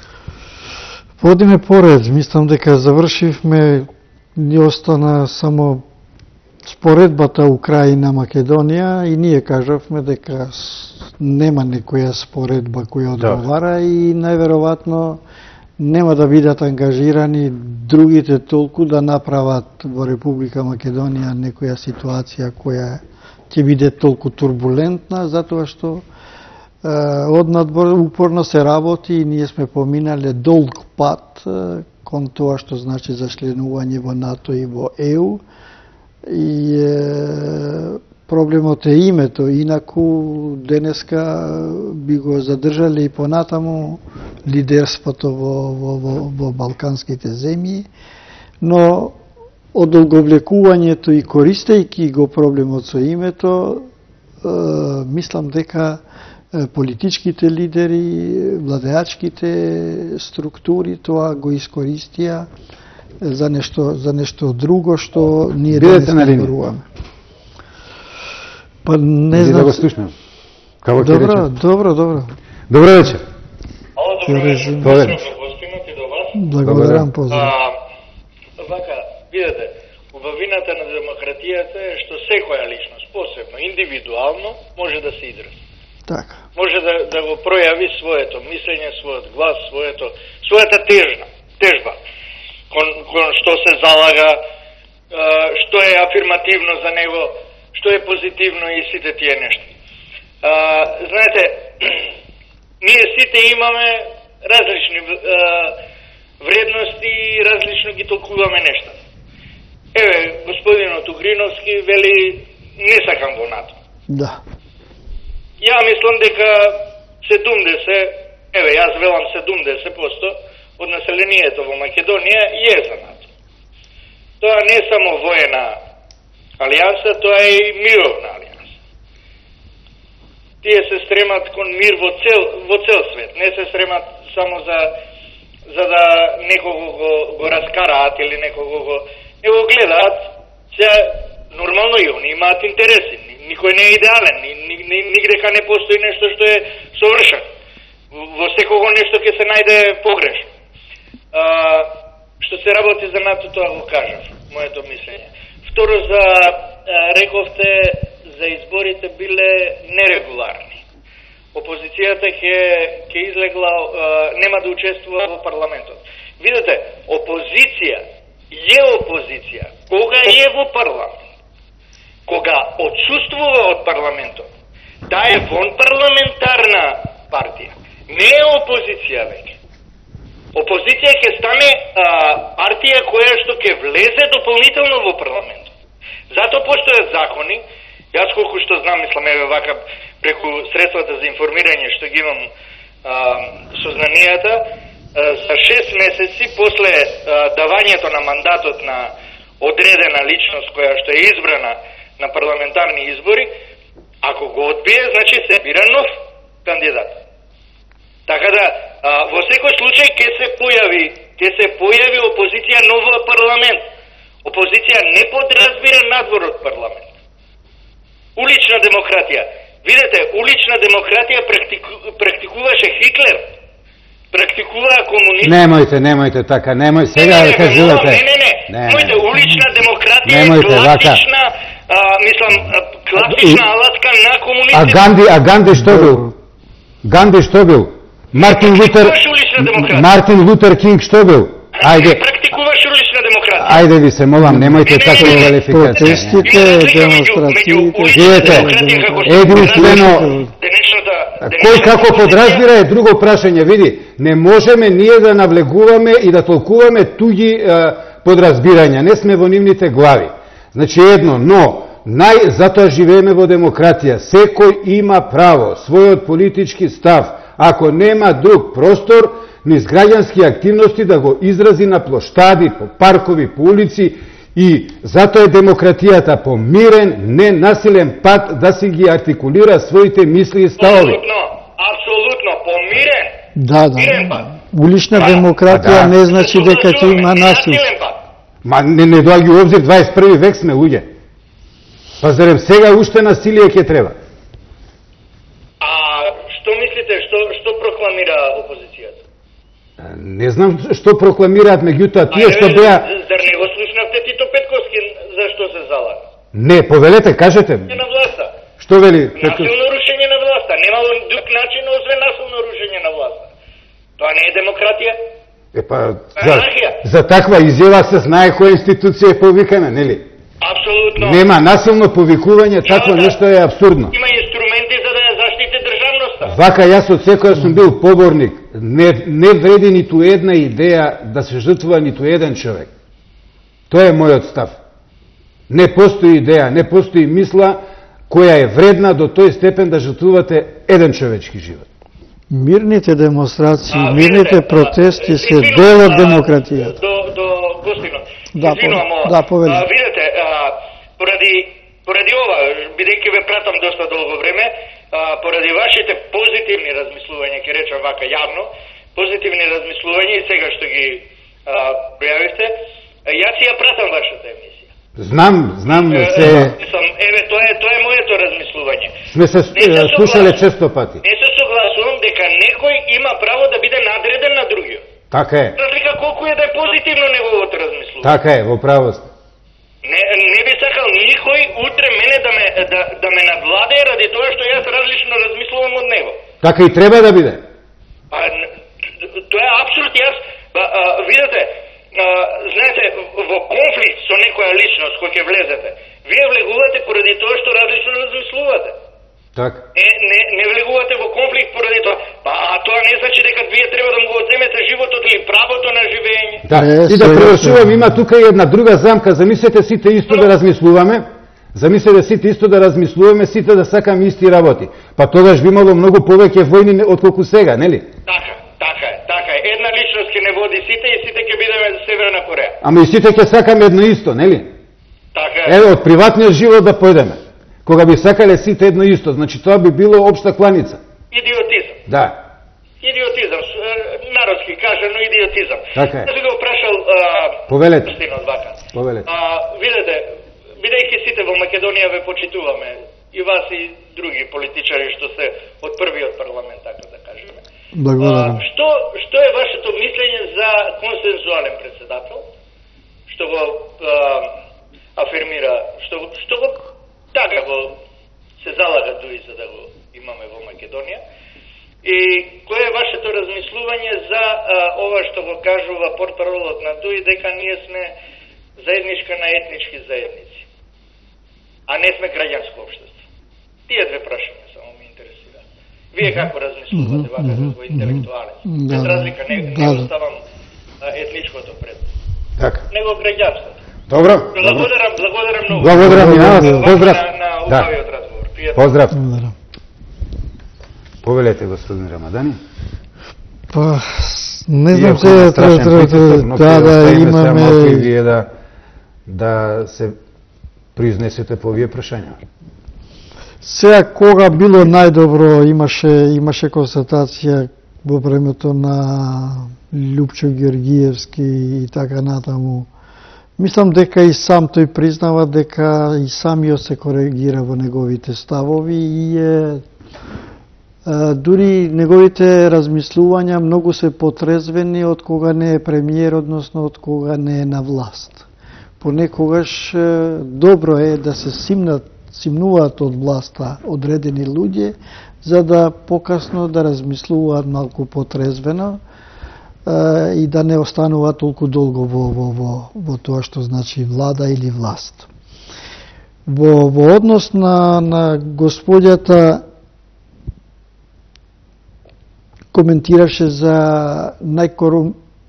Speaker 2: Одиме поред, мислам дека завршивме, ни остана само споредбата Украина-Македонија и ние кажавме дека нема некоја споредба која одговара и најверојатно нема да бидат ангажирани другите толку да направат во Република Македонија некоја ситуација која ќе биде толку турбулентна, затоа што од надбор упорно се работи и ние сме поминале долг пат кон тоа што значи за членување во НАТО и во Е У. И е, проблемот е името, инаку денеска би го задржале и понатаму лидерството во, во, во, во балканските земји, но одолговлекувањето и користејќи го проблемот со името, е, мислам дека политичките лидери, владеачките структури тоа го искористија за нешто за нешто друго што ние денес не зборуваме. Па не знам.
Speaker 1: Да го слушнем. Како ќе
Speaker 2: Добро,
Speaker 1: рече?
Speaker 2: добро, добро.
Speaker 1: Добро вечер.
Speaker 10: Ало, добро вечер.
Speaker 1: Добро.
Speaker 10: Гостинот и до вас.
Speaker 2: Благодарам, поздрав.
Speaker 10: Вака, видете, убавината на демократијата е што секоја личност, посебно индивидуално, може да се изрази.
Speaker 2: Така.
Speaker 10: Може да, да го пројави своето мислење, својот глас, своето, својата тежна, тежба, кон, кон што се залага, што е афирмативно за него, што е позитивно и сите тие нешта. А, знаете, ние сите имаме различни а, вредности и различно ги толкуваме нешта. Еве, господинот Угриновски вели не сакам во НАТО.
Speaker 2: Да.
Speaker 10: Ја мислам дека седумдесет, еве, јас велам седумдесет проценти од населението во Македонија е за НАТО. Тоа не е само воена алијанса, тоа е и мировна алијанса. Тие се стремат кон мир во цел, во цел свет, не се стремат само за, за да некого го, го раскараат или некого го... Не го гледаат, се нормално и они имаат интереси. Никој не е идеален, ни, ни, нигдека не постои нешто што е совршено. Во секого нешто ќе се најде погрешно. А, што се работи за НАТО, тоа го кажав, моето мислење. Второ, за, а, рековте, за изборите биле нерегуларни.
Speaker 12: опозицијата ќе ќе излегла, нема да учествува во парламентот. Видете, опозиција е опозиција кога е во парламент. Кога отсуствува од парламентот, да е вон парламентарна партија, не е опозиција веќе. Опозиција ќе стане а, партија која што ќе влезе дополнително во парламентот. Зато постојат закони. Јас колку што знам, мислам, еве вака преку средствата за информирање што ги имам а, сознанијата, а, за шест месеци после а, давањето на мандатот на одредена личност која што е избрана на парламентарни избори, ако го одбие, значи се бира нов кандидат. Така да, а, во секој случај ќе се појави, ќе се појави опозиција нов парламент. Опозиција не подразбира надвор од парламент. Улична демократија. Видете, улична демократија практику, практикуваше Хитлер. Практикува комунизм.
Speaker 1: Немојте, немојте така, немој сега да кажувате.
Speaker 12: Не, не, не. Мојте улична демократија
Speaker 1: немојте,
Speaker 12: е класична, а, мислам, класична алатка на комунизм.
Speaker 1: А Ганди, а Ганди што бил? Ганди што бил? Мартин Лутер, Мартин Лутер Кинг што бил? Ајде.
Speaker 12: Практикуваш улична демократија.
Speaker 1: Ајде ви се молам, немојте таква квалификација.
Speaker 2: Протестите, демонстрациите.
Speaker 1: Видете, единствено кој како подразбира е друго прашање. Види, не можеме ние да навлегуваме и да толкуваме туѓи е, подразбирања. Не сме во нивните глави. Значи едно, но нај затоа живееме во демократија. Секој има право својот политички став, ако нема друг простор, низ граѓански активности да го изрази на плоштади, по паркови, по улици, и затоа е демократијата по мирен, ненасилен пат да си ги артикулира своите мисли и ставови.
Speaker 12: Апсолутно, апсолутно, по мирен.
Speaker 2: Да, да. Улична демократија да. Не значи дека ќе има насил.
Speaker 1: Ма не, не доаѓа у обзир, дваесет и први век сме луѓе. Па зарем сега уште насилие ќе треба?
Speaker 12: А што мислите, што што прокламира опозицијата?
Speaker 1: Не знам што прокламираат, меѓутоа тие што беа...
Speaker 12: Зар не го слушнавте Тито Петковски зашто се залага?
Speaker 1: Не, повелете, кажете.
Speaker 12: На власта.
Speaker 1: Што вели?
Speaker 12: Насилно рушење на власта. Немало друг начин освен насилно рушење на власта. Тоа не е демократија?
Speaker 1: Епа, за, за таква изјава се знае која институција е повикана, нели?
Speaker 12: Апсолутно.
Speaker 1: Нема насилно повикување, такво нешто е абсурдно.
Speaker 12: Има инструменти за да ја заштите државноста.
Speaker 1: Вака јас од секоја сум бил поборник. Не, не вреди ниту една идеја да се жртвува ниту еден човек. Тоа е мојот став. Не постои идеја, не постои мисла која е вредна до тој степен да жртвувате еден човечки живот.
Speaker 2: Мирните демонстрации, а, мирните видите, протести а, се дел од демократијата.
Speaker 12: До, до Гостино.
Speaker 2: Да,
Speaker 12: Извинувам,
Speaker 2: по, да, повели.
Speaker 12: А, видите, а, поради, поради ова, бидејќи ве пратам доста долго време, а, поради вашите позитивни размислувања, ќе речам вака јавно, позитивни размислувања и сега што ги а, пројавивте, јас ја пратам вашата емисија.
Speaker 1: Знам, знам се...
Speaker 12: Сам, еве, тоа е, тоа е моето размислување.
Speaker 1: Сме се слушале често пати.
Speaker 12: Не се согласувам дека некој има право да биде надреден на другиот.
Speaker 1: Така е.
Speaker 12: Разлика колку е да е позитивно неговото размислување.
Speaker 1: Така е, во право сте.
Speaker 12: Не, не би сакал никој утре мене да ме, да, да ме надвладе ради тоа што јас различно размислувам од него.
Speaker 1: Така и треба да биде.
Speaker 12: А, тоа е апсурд, јас, а, а, видите, а, знаете, во конфликт со некоја личност кој ќе влезете, вие влегувате поради тоа што различно размислувате.
Speaker 1: Така.
Speaker 12: Не, не, не влегувате во конфликт поради тоа. Па, а тоа не значи дека вие треба да му го одземете животот или правото на живење.
Speaker 1: Да, и да превршувам, има тука и една друга замка. Замислете сите исто да размислуваме. Замислете сите исто да размислуваме, сите да сакаме исти работи. Па тогаш би имало многу повеќе војни отколку сега, нели?
Speaker 12: Така, така е, така е. Една личност ќе не води сите и сите ќе бидеме Северна Кореја.
Speaker 1: Ама и сите ќе сакаме едно исто, нели?
Speaker 12: Така е.
Speaker 1: Ево, од приватниот живот да појдеме. Кога би сакале сите едно исто, значи тоа би било општа кланица.
Speaker 12: Идиотизам.
Speaker 1: Да.
Speaker 12: Идиотизам, народски кажано идиотизам.
Speaker 1: Така е.
Speaker 12: Јас би го прашал
Speaker 1: Повелете.
Speaker 12: Повелете. А, видете, бидејќи сите во Македонија ве почитуваме, и вас и други политичари што се од првиот парламент, така да кажеме.
Speaker 2: Благодарам.
Speaker 12: Што, што е вашето мислење за консензуален председател, што го а, афирмира, што, што го така го се залага дуи за да го имаме во Македонија, И кое е вашето размислување за а, ова што го кажува портпаролот на ДУИ, дека ние сме заедничка на етнички заедници, а не сме граѓанско општество? Тие две прашања само ме интересира. Вие како размислувате вака како интелектуалец? Без разлика, не, не оставам а, етничкото пред.
Speaker 1: Така.
Speaker 12: Него граѓанското.
Speaker 1: Добро.
Speaker 12: Благодарам, благодарам многу.
Speaker 1: Благодарам и нас. Поздрав.
Speaker 12: На, на убавиот разговор. Пријатно.
Speaker 1: Поздрав. Повелете, господин Рамадани.
Speaker 2: Па, не знам се, треба да, да имаме...
Speaker 1: И вие да, да се произнесете по овие прашања.
Speaker 2: Сега, кога било најдобро, имаше, имаше констатација во времето на Љупчо Георгиевски и така натаму. Мислам дека и сам тој признава дека и самиот се коригира во неговите ставови и е дури неговите размислувања многу се потрезвени од кога не е премиер, односно од кога не е на власт. Понекогаш добро е да се симнат, симнуваат од власта одредени луѓе, за да покасно да размислуваат малку потрезвено и да не остануваат толку долго во, во, во, во тоа што значи влада или власт. Во, во однос на, на господјата коментираше за најкорум...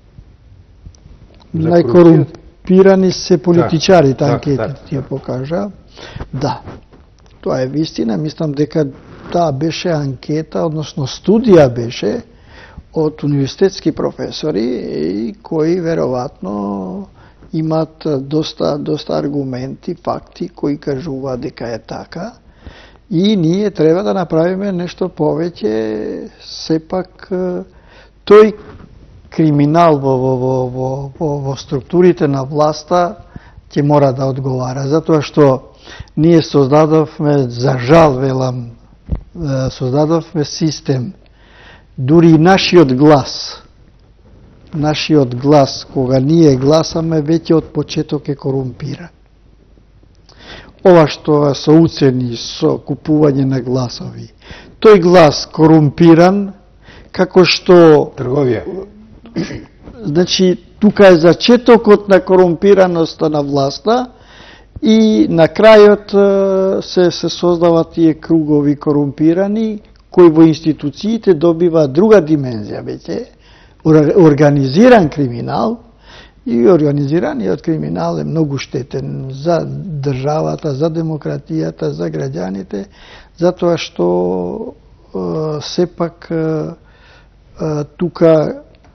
Speaker 2: најкорумпирани се политичарите, да, анкета ти ја покажа. Да, тоа е вистина. Мислам дека таа беше анкета, односно студија беше од универзитетски професори кои веројатно имат доста доста аргументи, факти кои кажуваат дека е така. И ние треба да направиме нешто повеќе, сепак тој криминал во, во, во, во, во, во структурите на власта ќе мора да одговара, затоа што ние создадовме, за жал велам, создадовме систем, дури и нашиот глас, нашиот глас, кога ние гласаме, веќе од почеток е корумпиран. Ова што со уцени, со купување на гласови. Тој глас корумпиран, како што...
Speaker 1: Трговија.
Speaker 2: Значи, тука е зачетокот на корумпираноста на власта и на крајот се, се создават тие кругови корумпирани, кои во институциите добива друга димензија веќе, организиран криминал, и организираниот криминал е многу штетен за државата, за демократијата, за граѓаните, затоа што е, сепак е, е, тука е,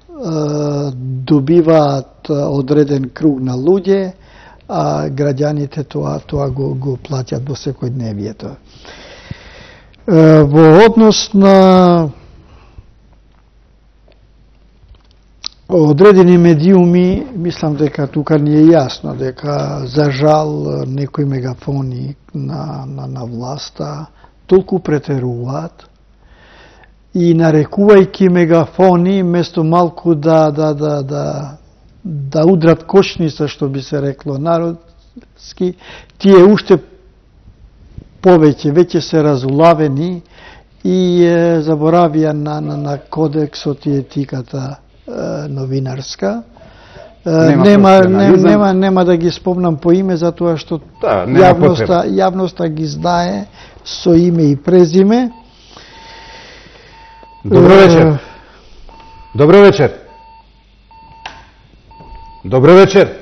Speaker 2: добиваат одреден круг на луѓе, а граѓаните тоа тоа го го плаќат во секојдневието. Е, во однос на одредени медиуми, мислам дека тука ни е јасно дека за жал некои мегафони на, на, на власта толку претеруваат и нарекувајќи мегафони, место малку да, да, да, да, да удрат кошница, што би се рекло народски, тие уште повеќе, веќе се разулавени и е, заборавија на, на, на кодексот и етиката новинарска. Нема, нема, нема, нема, нема да ги спомнам по име, затоа што
Speaker 1: да,
Speaker 2: јавноста, јавноста ги знае со име и презиме.
Speaker 1: Добро вечер. Добро вечер. Добро вечер.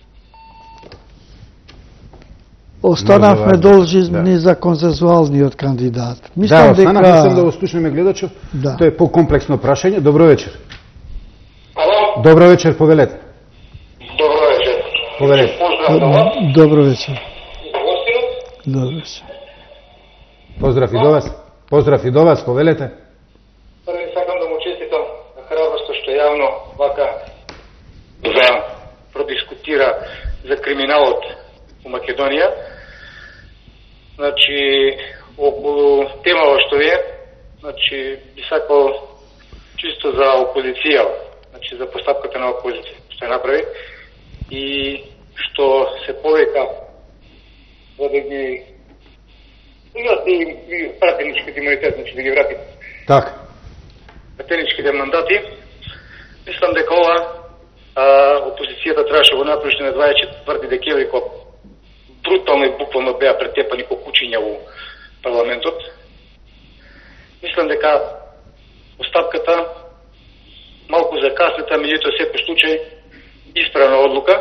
Speaker 2: Останавме должни да. за консензуалниот кандидат.
Speaker 1: Мислам да, останавме дека... да го слушнеме гледачов. Да. Тоа е по-комплексно прашање. Добро вечер.
Speaker 10: Ало?
Speaker 1: Добро вечер, повелете.
Speaker 10: Добро вечер.
Speaker 1: Повелете.
Speaker 10: Поздрав до вас.
Speaker 2: Добро вечер.
Speaker 10: Гостинот?
Speaker 2: Добро вечер.
Speaker 1: Поздрав и до вас. Поздрав и до вас, повелете.
Speaker 10: Први сакам да му честитам на храбросто што јавно вака за продискутира за криминалот у Македонија. Значи, околу темава што е, значи, би сакал чисто за опозиција, значи за постапката на опозиција, што ја направи и што се повека за да ги да ги пратеничките имунитет, значи да ги врати.
Speaker 1: Така.
Speaker 13: претеничките мандати, мислам дека ова а, опозицијата требаше го направи на дваесет и четврти декември, кога брутално и буквално беа претепани по кучиња во парламентот. Мислам дека оставката малку закаснета, меѓутоа секој случај исправна одлука.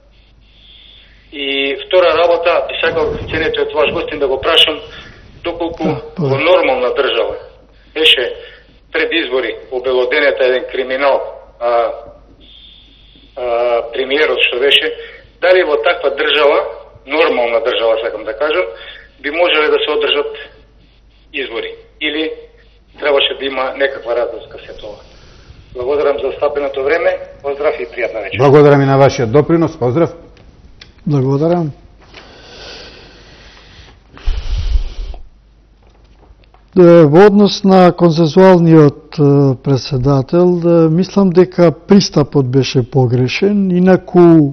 Speaker 13: И втора работа, би сакал ценето од ваш гостин да го прашам, доколку во нормална држава беше пред избори обелоденета еден криминал, а, а, премиерот што беше, дали во таква држава, нормална држава сакам да кажам, би можеле да се одржат избори или требаше да има некаква разлика се тоа. Благодарам за остапеното време, поздрав и пријатна вечер.
Speaker 1: Благодарам и на вашиот допринос, поздрав.
Speaker 2: Благодарам. Во однос на консензуалниот председател, мислам дека пристапот беше погрешен, инаку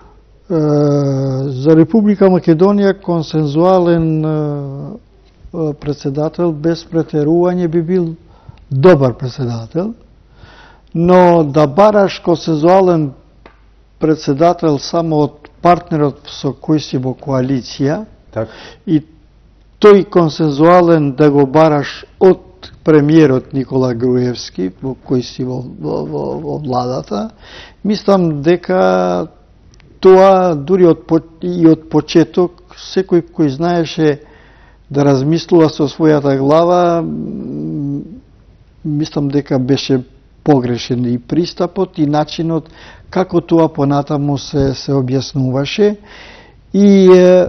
Speaker 2: за Република Македонија консензуален председател без претерување би бил добар председател, но да бараш консензуален председател само од партнерот со кој си во коалиција,
Speaker 1: так.
Speaker 2: И тој консензуален да го бараш од премиерот Никола Груевски, во кој си во, во, во, во владата, мислам дека тоа дури од, и од почеток секој кој знаеше да размислува со својата глава, мислам дека беше погрешен и пристапот и начинот како тоа понатаму се, се објаснуваше. И е,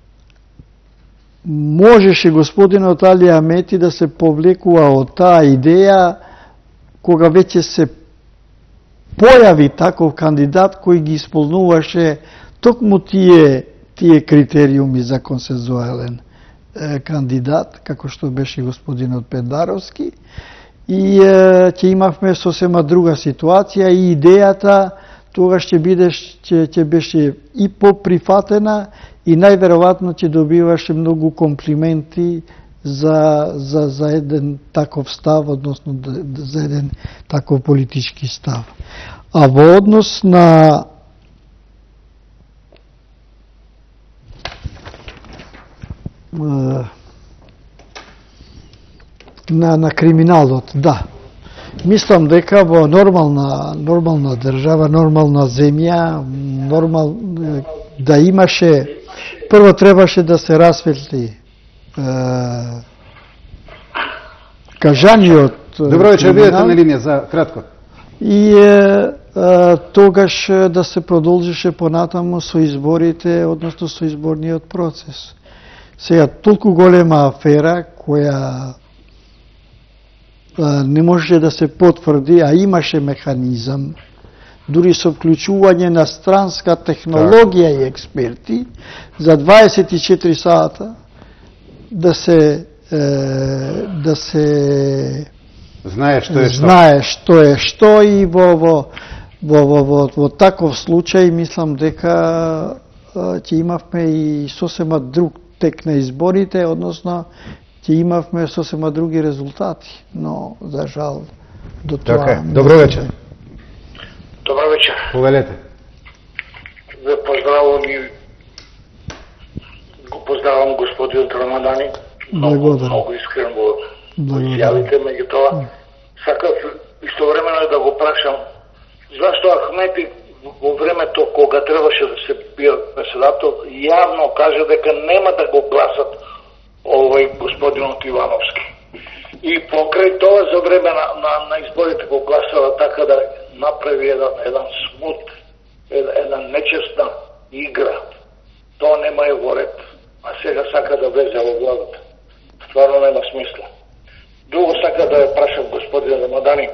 Speaker 2: можеше господинот Али Амети да се повлекува од таа идеја кога веќе се појави таков кандидат кој ги исполнуваше токму тие, тие критериуми за консензуален е, кандидат, како што беше господинот Пендаровски. И е, ќе имавме сосема друга ситуација и идејата тогаш ќе биде ќе, ќе беше и поприфатена и најверојатно ќе добиваше многу комплименти за, за, за еден таков став, односно за еден таков политички став. А во однос на на, на криминалот, да. Мислам дека во нормална, нормална држава, нормална земја, нормал, да имаше, прво требаше да се расветли е, кажаниот
Speaker 1: Добро вечер, бидете на линија за кратко.
Speaker 2: И е, е, тогаш да се продолжише понатаму со изборите, односно со изборниот процес. Сега, толку голема афера која не може да се потврди, а имаше механизам, дури со вклучување на странска технологија и експерти, за дваесет и четири сата да се е, да се
Speaker 1: знае што е што.
Speaker 2: Знае што е што и во во во во, во, во таков случај мислам дека ќе имавме и сосема друг тек на изборите, односно ќе имавме сосема други резултати, но за жал до тоа.
Speaker 1: Така е. Добро вечер.
Speaker 13: Добро вечер.
Speaker 1: Повелете.
Speaker 13: Ве поздравувам и го поздравам господин Рамадани.
Speaker 2: Благодарам.
Speaker 13: Много искрен во изјавите, меѓутоа сакав истовремено да го прашам зашто Ахмети во времето кога требаше да се бие председател јавно кажа дека нема да го гласат овој господинот Ивановски. И покрај тоа за време на, на, на изборите го гласава така да направи еден, еден смут, една, една нечестна игра. Тоа нема е во ред, а сега сака да влезе во владата. Стварно нема смисла. Друго сака да ја прашам господин Рамадани.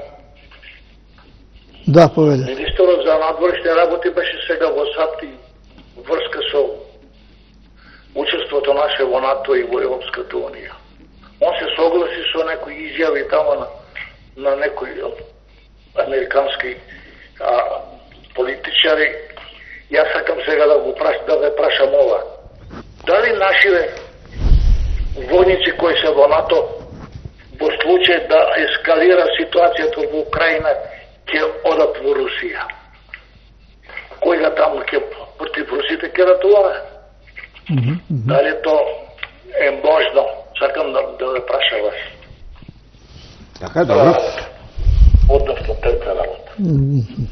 Speaker 2: Да, поведе.
Speaker 13: Министерот за надворешни работи беше сега во САД и врска со учеството наше во НАТО и во Европската унија. Он се согласи со некои изјави тамо на, на некои американски а, политичари. Јас сакам сега да го праш, да ве прашам ова. Дали нашите војници кои се во НАТО по случај да ескалира ситуацијата во Украина, ќе одат во Русија. Кој га таму ќе против Русите ќе ратуваме? Mm -hmm. Дали то е можно? Сакам да, да ве праша вас.
Speaker 1: Така, добро.
Speaker 13: Односно трета работа.
Speaker 2: Mm -hmm.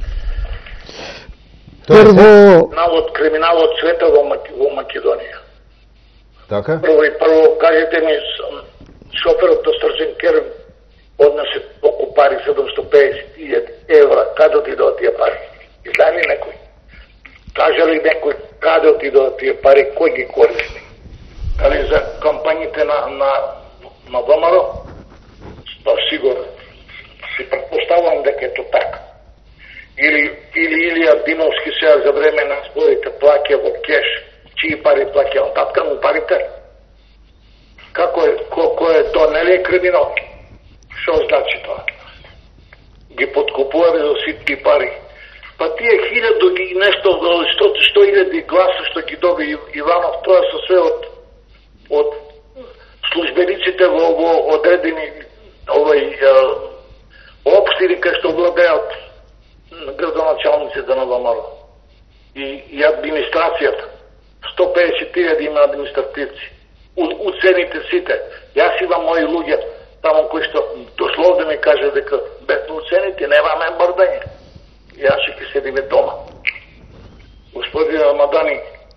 Speaker 2: Прво...
Speaker 13: Навод криминалот света во, Мак... во Македонија.
Speaker 1: Така?
Speaker 13: Прво и прво, кажете ми, шоферот на Срđan Керм однесе толку пари, седумсто педесет илјади евра, каде отидоа тие пари? Знае ли некој? Каже ли некој каде отидоа тие пари, кој ги користи? Дали за кампањите на, на, на ВМРО? Па сигурно. Си предпоставувам дека е то така. Или, или Илија Димовски сега за време на зборите плаќа во кеш. Чии пари плаќа? Он татка му парите? Како е, ко, кој е то, нели е криминал? Што значи тоа? Ги подкупуваме за ситни пари. Па тие хилјаду ги нешто, сто, сто илјади гласа што ги доби Иванов, тоа се све од, од службениците во, во одредени овај општини кај што владеат градоначалниците на ВМРО. И, и администрацијата. сто педесет илјади има административци. У, уцените сите. Јас имам мои луѓе таму кои што дословно ми каже дека без уцените немаме мрдање. Јас ќе ќе седиме дома. Господин Рамадани,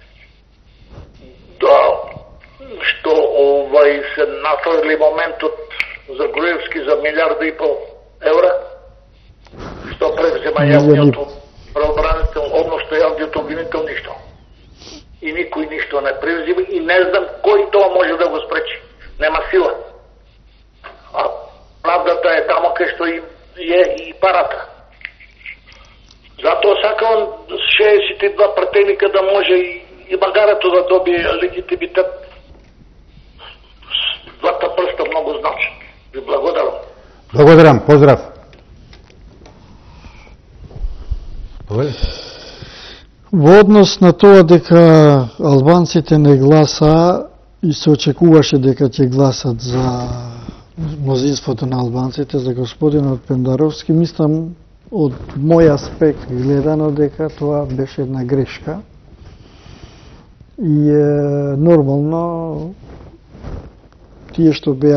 Speaker 13: да, што овај се нафрли моментот за Груевски за милиарда и пол евра, што превзема јавниот правобранител, односно јавниот обвинител ништо. И никој ништо не превзима и не знам кој тоа може да го спречи. Нема сила. А правдата е тамо кај што и е и парата. Затоа сакам шеесет и два пратеника да може и, и магарето да добие легитимитет. Двата прста многу значи. Ви благодарам.
Speaker 1: Благодарам, поздрав.
Speaker 2: Во однос на тоа дека албанците не гласа и се очекуваше дека ќе гласат за мнозинството на албанците, за господинот Пендаровски, мислам од мој аспект гледано дека тоа беше една грешка. И е нормално тие што беа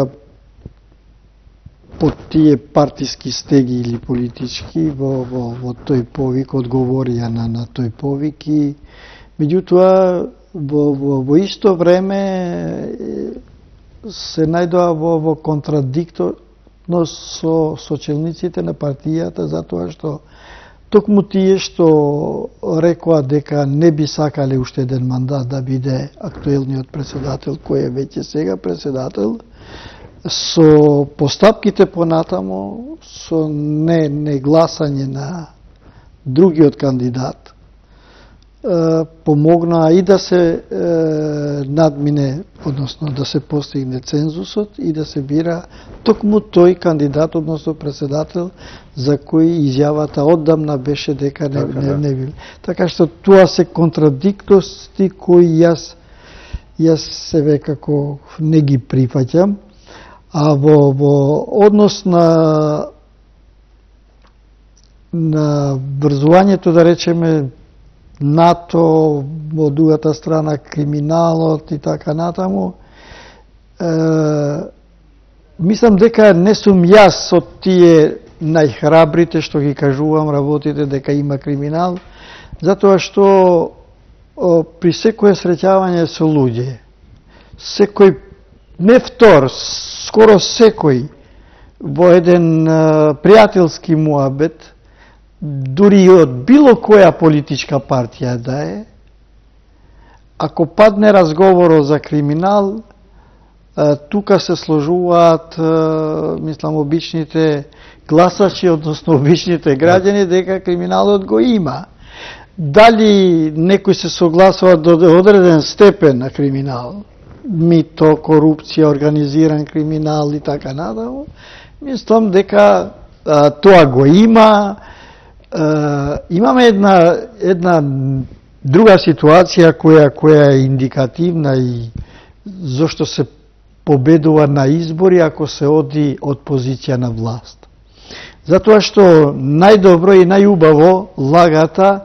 Speaker 2: под тие партиски стеги или политички во, во, во тој повик одговорија на, на тој повик и меѓутоа во, во, во исто време се најдоа во, во контрадикторно со сочелниците на партијата затоа што токму тие што рекоа дека не би сакале уште еден мандат да биде актуелниот председател кој е веќе сега председател, со постапките понатамо, со не, не гласање на другиот кандидат, е, помогнаа и да се е, надмине, односно да се постигне цензусот и да се бира токму тој кандидат, односно председател, за кој изјавата оддамна беше дека не, не, не бил. Така што тоа се контрадиктости кои јас, јас себе како не ги прифаќам. А во, во однос на на врзувањето, да речеме, НАТО, во другата страна криминалот и така натаму, е, мислам дека не сум јас од тие најхрабрите што ги кажувам работите дека има криминал, затоа што о, при секое среќавање со луѓе, секој не втор, скоро секој во еден а, пријателски муабет, дури и од било која политичка партија да е, ако падне разговорот за криминал, а, тука се сложуваат, а, мислам, обичните гласачи, односно обичните граѓани, дека криминалот го има. Дали некој се согласува до одреден степен на криминал, мито, корупција, организиран криминал и така надаму, мислам дека а, тоа го има. А, имаме една една друга ситуација која која е индикативна и зошто се победува на избори ако се оди од позиција на власт. Затоа што најдобро и најубаво лагата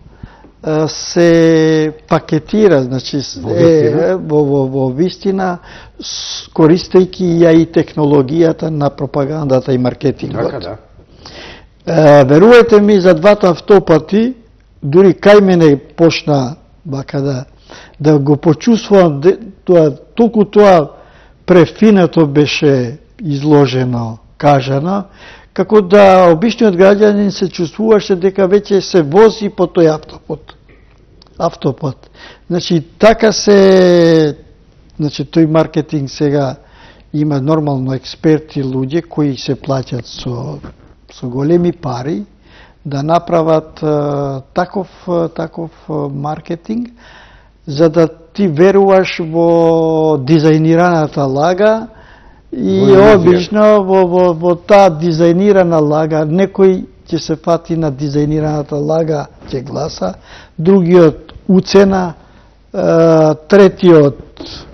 Speaker 2: се пакетира, значи е, во, во, во вистина, користејќи ја и технологијата на пропагандата и маркетингот.
Speaker 1: Така, да.
Speaker 2: Е, верувајте ми, за двата автопати, дури кај мене почна бака да, да го почувствувам, тоа, толку тоа префинато беше изложено, кажано, како да обичниот граѓанин се чувствуваше дека веќе се вози по тој автопот. Автопот. Значи, така се, значи, тој маркетинг сега има нормално експерти луѓе кои се плаќат со, со големи пари да направат а, таков, таков маркетинг, за да ти веруваш во дизајнираната лага и обично во, во, во таа дизајнирана лага некој ќе се фати на дизајнираната лага, ќе гласа, другиот уцена, третиот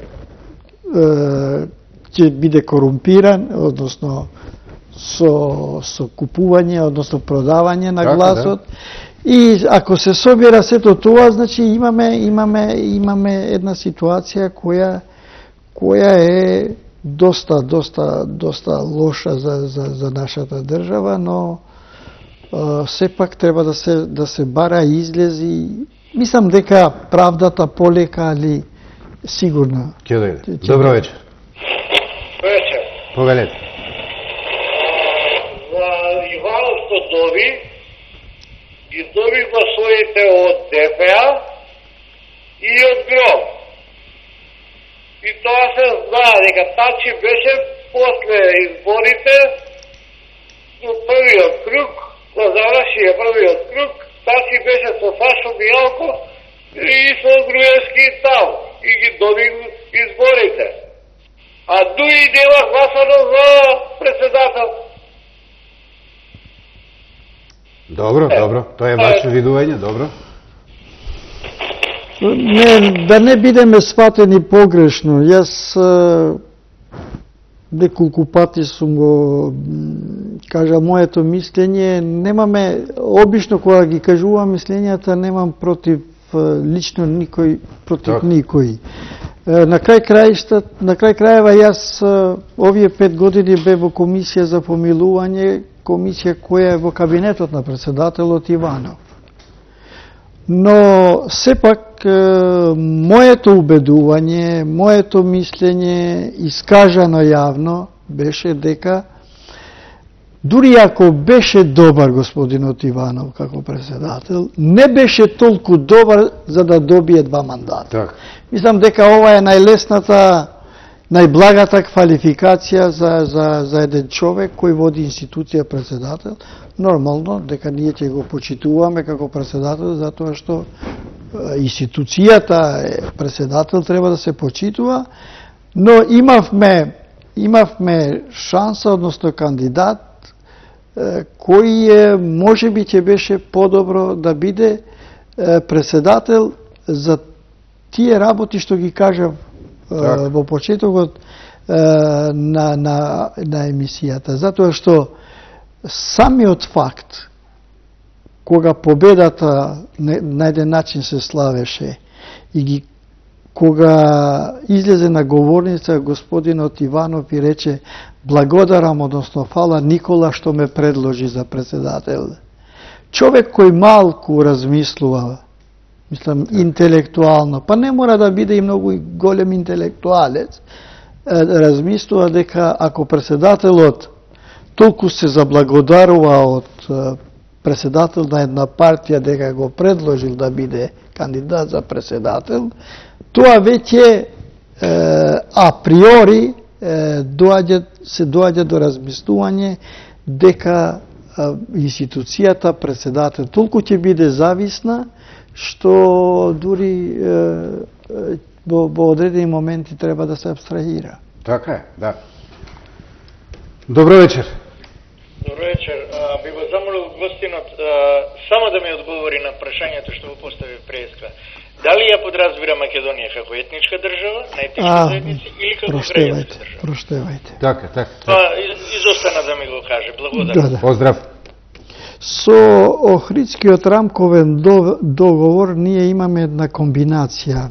Speaker 2: ќе биде корумпиран, односно со, со купување, односно продавање на гласот. И ако се собира сето тоа, значи имаме имаме имаме една ситуација која која е доста доста доста лоша за за за нашата држава, но а, сепак треба да се да се бара излези. Мислам дека правдата полека, али сигурно.
Speaker 1: Ќе дојде. Добро вечер.
Speaker 10: Вечер.
Speaker 1: Повелете.
Speaker 10: За Ивановско доби ги доби гласовите од Д П А и од Гром. И тоа се знае дека Тачи беше после изборите во првиот круг, да заврши првиот круг, Тачи беше со Сашо Мијалко и со Груевски там и ги доби изборите. А дуи дела гласано за председател.
Speaker 1: Добро, добро. Тоа е ваше видување, добро.
Speaker 2: Не, да не бидеме сватени погрешно. Јас неколку пати сум го кажал моето мислење, немаме обично кога ги кажувам мислењата, немам против лично никој, против никој. На крај краишта, на крај краева јас овие пет години бе во комисија за помилување, комисија која е во кабинетот на председателот Иванов. Но сепак моето убедување, моето мислење искажано јавно беше дека дури ако беше добар господинот Иванов како председател, не беше толку добар за да добие два мандата.
Speaker 1: Так.
Speaker 2: Мислам дека ова е најлесната, најблагата квалификација за, за, за еден човек кој води институција председател. Нормално дека ние ќе го почитуваме како председател, затоа што институцијата председател треба да се почитува, но имавме имавме шанса, односно кандидат кој можеби ќе беше подобро да биде председател за тие работи што ги кажав так. Во почетокот на, на, на емисијата, затоа што самиот факт кога победата на еден начин се славеше и ги кога излезе на говорница господинот Иванов и рече благодарам, односно фала Никола што ме предложи за председател. Човек кој малку размислува, мислам интелектуално, па не мора да биде и многу голем интелектуалец, размислува дека ако председателот толку се заблагодарува од председател на една партија дека го предложил да биде кандидат за председател, тоа веќе априори доаѓа, се доаѓа до размислување дека институцијата председател толку ќе биде зависна што дури во, во одредени моменти треба да се абстрахира.
Speaker 1: Така е, да. Добро вечер.
Speaker 12: Добро вечер. А, би го замолил гостинот а, само да ми одговори на прашањето што го постави преска. Дали ја подразбира Македонија како етничка држава, на етнички
Speaker 2: А,
Speaker 12: заедници или како граѓанска
Speaker 2: проштевајте,
Speaker 12: држава?
Speaker 2: проштевајте.
Speaker 1: Така, така.
Speaker 12: Па изостана да ми го каже. Благодарам.
Speaker 2: Да, да.
Speaker 1: Поздрав.
Speaker 2: Со Охридскиот рамковен до- договор ние имаме една комбинација.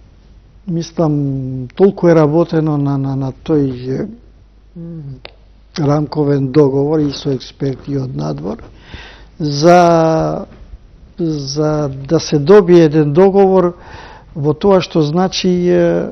Speaker 2: Мислам, толку е работено на, на, на тој е, м, рамковен договор и со експерти од надвор, за, за да се добие еден договор во тоа што значи е, е,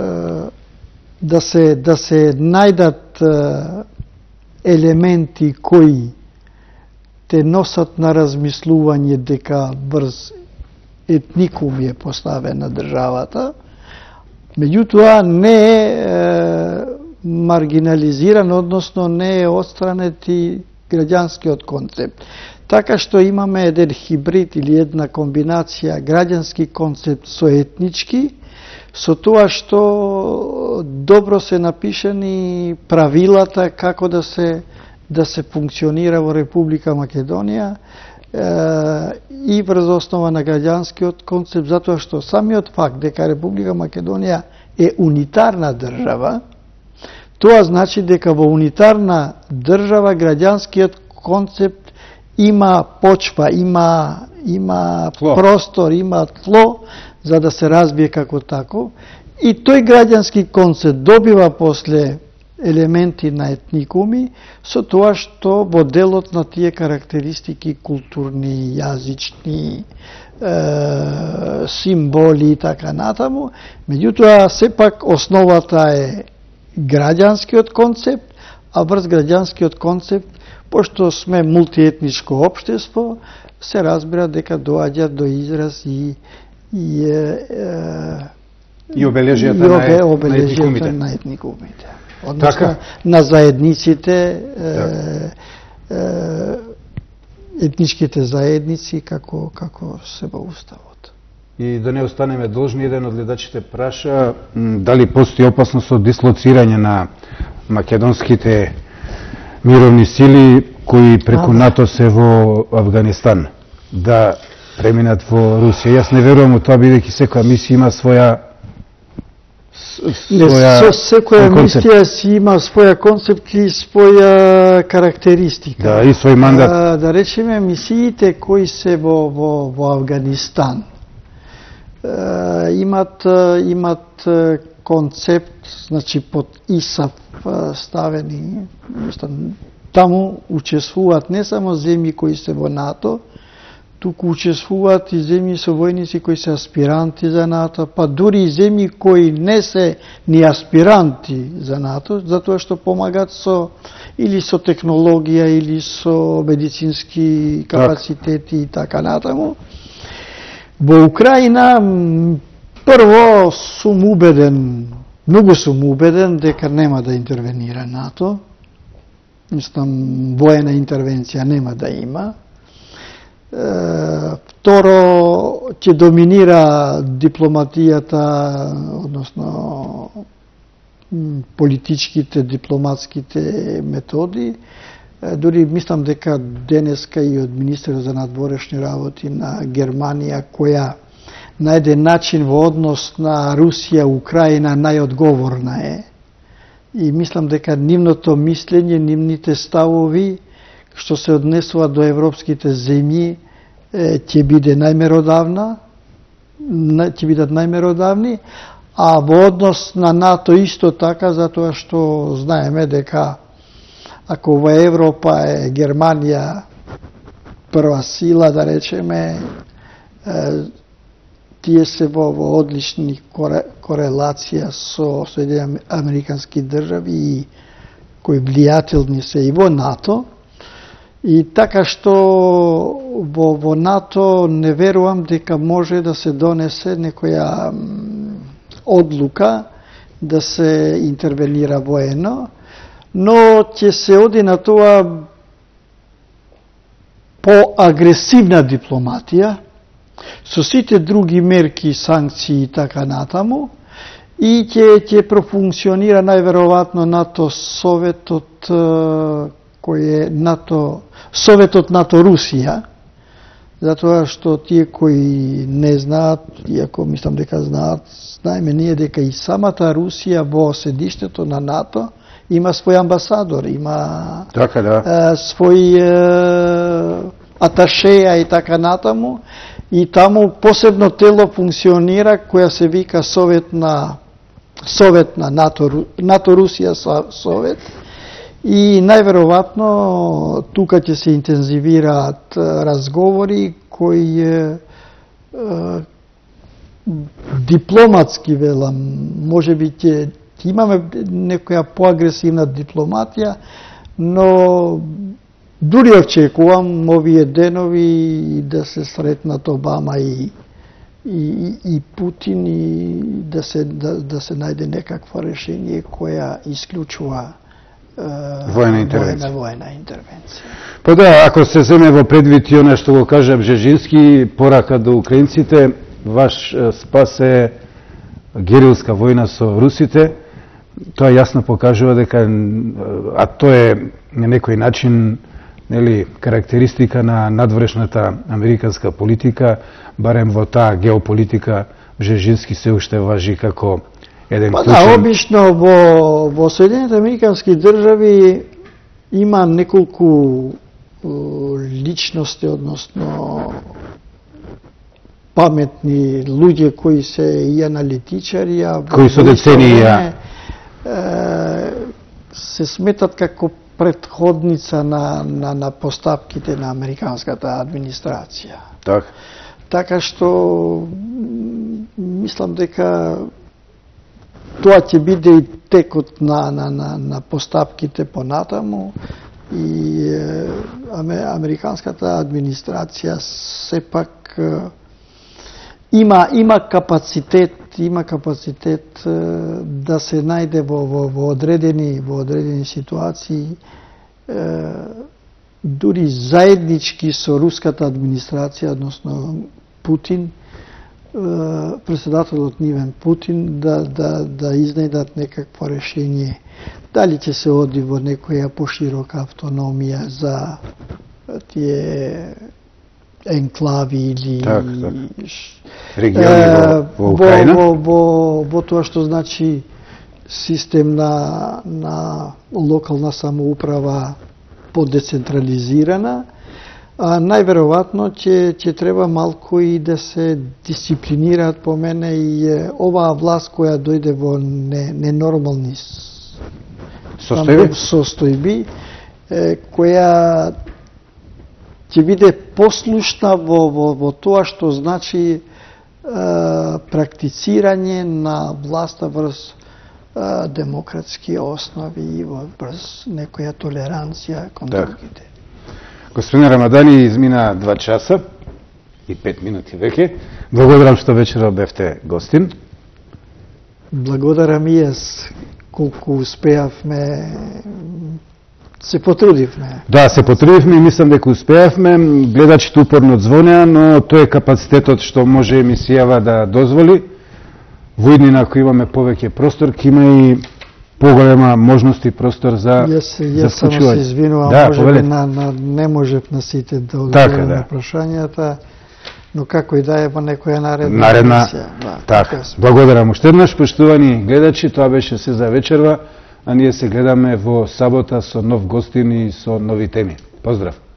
Speaker 2: да се да се најдат е, елементи кои те носат на размислување дека врз етникум е поставена државата, меѓутоа не е, е маргинализиран, односно не е отстранет и граѓанскиот концепт. Така што имаме еден хибрид или една комбинација граѓански концепт со етнички, со тоа што добро се напишани правилата како да се да се функционира во Република Македонија е, и врз основа на граѓанскиот концепт, затоа што самиот факт дека Република Македонија е унитарна држава, тоа значи дека во унитарна држава граѓанскиот концепт има почва, има има
Speaker 1: Тло.
Speaker 2: простор, има тло за да се развие како тако, и тој граѓански концепт добива после елементи на етникуми со тоа што во делот на тие карактеристики културни, јазични, е, символи и така натаму, меѓутоа сепак основата е граѓанскиот концепт, а врз граѓанскиот концепт, пошто сме мултиетничко општество, се разбира дека доаѓа до израз и и, е,
Speaker 1: И обележијата
Speaker 2: и
Speaker 1: на,
Speaker 2: обе-
Speaker 1: е- на
Speaker 2: обележијата
Speaker 1: етникумите.
Speaker 2: на етникумите. Односно,
Speaker 1: Така.
Speaker 2: на заедниците,
Speaker 1: Така.
Speaker 2: е, е, етничките заедници, како, како се во Уставот.
Speaker 1: И да не останеме должни, еден од гледачите праша м, дали постои опасност од дислоцирање на македонските мировни сили кои преку
Speaker 2: А, да.
Speaker 1: НАТО се во Авганистан да преминат во Русија. Јас не верувам у тоа, бидејќи секоја мисија има своја с-
Speaker 2: Не,
Speaker 1: своја
Speaker 2: со секоја
Speaker 1: свој концепт.
Speaker 2: мисија си има своја концепт и своја карактеристика.
Speaker 1: Да, и свој мандат.
Speaker 2: А, да речеме, мисиите кои се во, во, во Афганистан е, имат, е, имат е, концепт, значи под ИСАФ е, ставени, мислам, таму учествуваат не само земји кои се во НАТО, туку учествуваат и земји со војници кои се аспиранти за НАТО, па дури и земји кои не се ни аспиранти за НАТО, затоа што помагат со или со технологија или со медицински капацитети и така натаму. Во Украина м, прво сум убеден, многу сум убеден дека нема да интервенира НАТО. Мислам, воена интервенција нема да има. Е, второ, ќе доминира дипломатијата, односно м, политичките, дипломатските методи. Е, дури мислам дека денеска и од министерот за надворешни работи на Германија, која на еден начин во однос на Русија, Украина најодговорна е. И мислам дека нивното мислење, нивните ставови што се однесува до европските земји е, ќе биде најмеродавна, на- ќе бидат најмеродавни, а во однос на НАТО исто така, затоа што знаеме дека ако во Европа е Германија прва сила, да речеме, е, тие се во, во одлични коре, корелација со Соединените Американски држави и кои влијателни се и во НАТО. И така што во, во НАТО не верувам дека може да се донесе некоја м, одлука да се интервенира воено, но ќе се оди на тоа по-агресивна дипломатија, со сите други мерки, санкции и така натаму, и ќе ќе профункционира најверојатно НАТО Советот е, кој е НАТО Советот НАТО Русија, затоа што тие кои не знаат, иако мислам дека знаат, знаеме ние дека и самата Русија во седиштето на НАТО има свој амбасадор, има
Speaker 1: така, да.
Speaker 2: е, свој е, аташеја и така натаму, и таму посебно тело функционира која се вика Совет на Совет на НАТО, НАТО Русија Совет, и најверојатно тука ќе се интензивираат разговори кои е, е, дипломатски велам, можеби ќе имаме некоја поагресивна дипломатија, но дури очекувам овие денови да се сретнат Обама и и, и Путин и да се да, да се најде некакво решение која исклучува
Speaker 1: војна интервенција.
Speaker 2: Војна интервенција.
Speaker 1: Па да, ако се земе во предвид и она што го кажа Бжежински, порака до украинците, ваш спас е герилска војна со русите, тоа јасно покажува дека, а тоа е на некој начин, нели, карактеристика на надворешната американска политика, барем во таа геополитика Бжежински се уште важи како еден
Speaker 2: па
Speaker 1: клучен...
Speaker 2: да, обично во, во Соединените Американски држави има неколку личности, односно паметни луѓе кои се и аналитичари, а
Speaker 1: кои со деценија
Speaker 2: се сметат како предходница на, на, на поставките на американската администрација.
Speaker 1: Так.
Speaker 2: Така што мислам дека тоа ќе биде и текот на, на, на, на поставките понатаму, и е, американската администрација сепак е, има има капацитет, има капацитет е, да се најде во, во, во одредени во одредени ситуации, е, дури заеднички со руската администрација, односно Путин, председателот нивен Путин, да, да, да изнајдат некакво решение. Дали ќе се оди во некоја поширока автономија за тие енклави или
Speaker 1: так, так. региони во, во Украина?
Speaker 2: Во, во, во, во тоа што значи систем на, на локална самоуправа подецентрализирана, а најверојатно ќе ќе треба малку и да се дисциплинираат по мене и е, оваа власт која дојде во не, ненормални
Speaker 1: состојби,
Speaker 2: состојби е, која ќе биде послушна во, во, во тоа што значи е, практицирање на власта врз е, демократски основи и врз некоја толеранција кон
Speaker 1: так.
Speaker 2: другите.
Speaker 1: Господин Рамадани, измина два часа и пет минути веќе. Благодарам што вечера бевте гостин.
Speaker 2: Благодарам и јас колку успеавме, се потрудивме.
Speaker 1: Да, се потрудивме и мислам дека успеавме. Гледачите упорно звонеа, но тој е капацитетот што може емисијава да дозволи. Во иднина, ако имаме повеќе простор, ќе има и поголема можност и простор за
Speaker 2: Јас,
Speaker 1: за
Speaker 2: јас само се извинувам,
Speaker 1: да,
Speaker 2: може
Speaker 1: повелете.
Speaker 2: на, на, не можев на сите да одговорам
Speaker 1: така, да.
Speaker 2: на прашањата, но како и да е во некоја наредна
Speaker 1: наредна
Speaker 2: емисија. Да,
Speaker 1: така. Благодарам уште еднаш, поштувани гледачи, тоа беше се за вечерва, а ние се гледаме во сабота со нов гостин и со нови теми. Поздрав!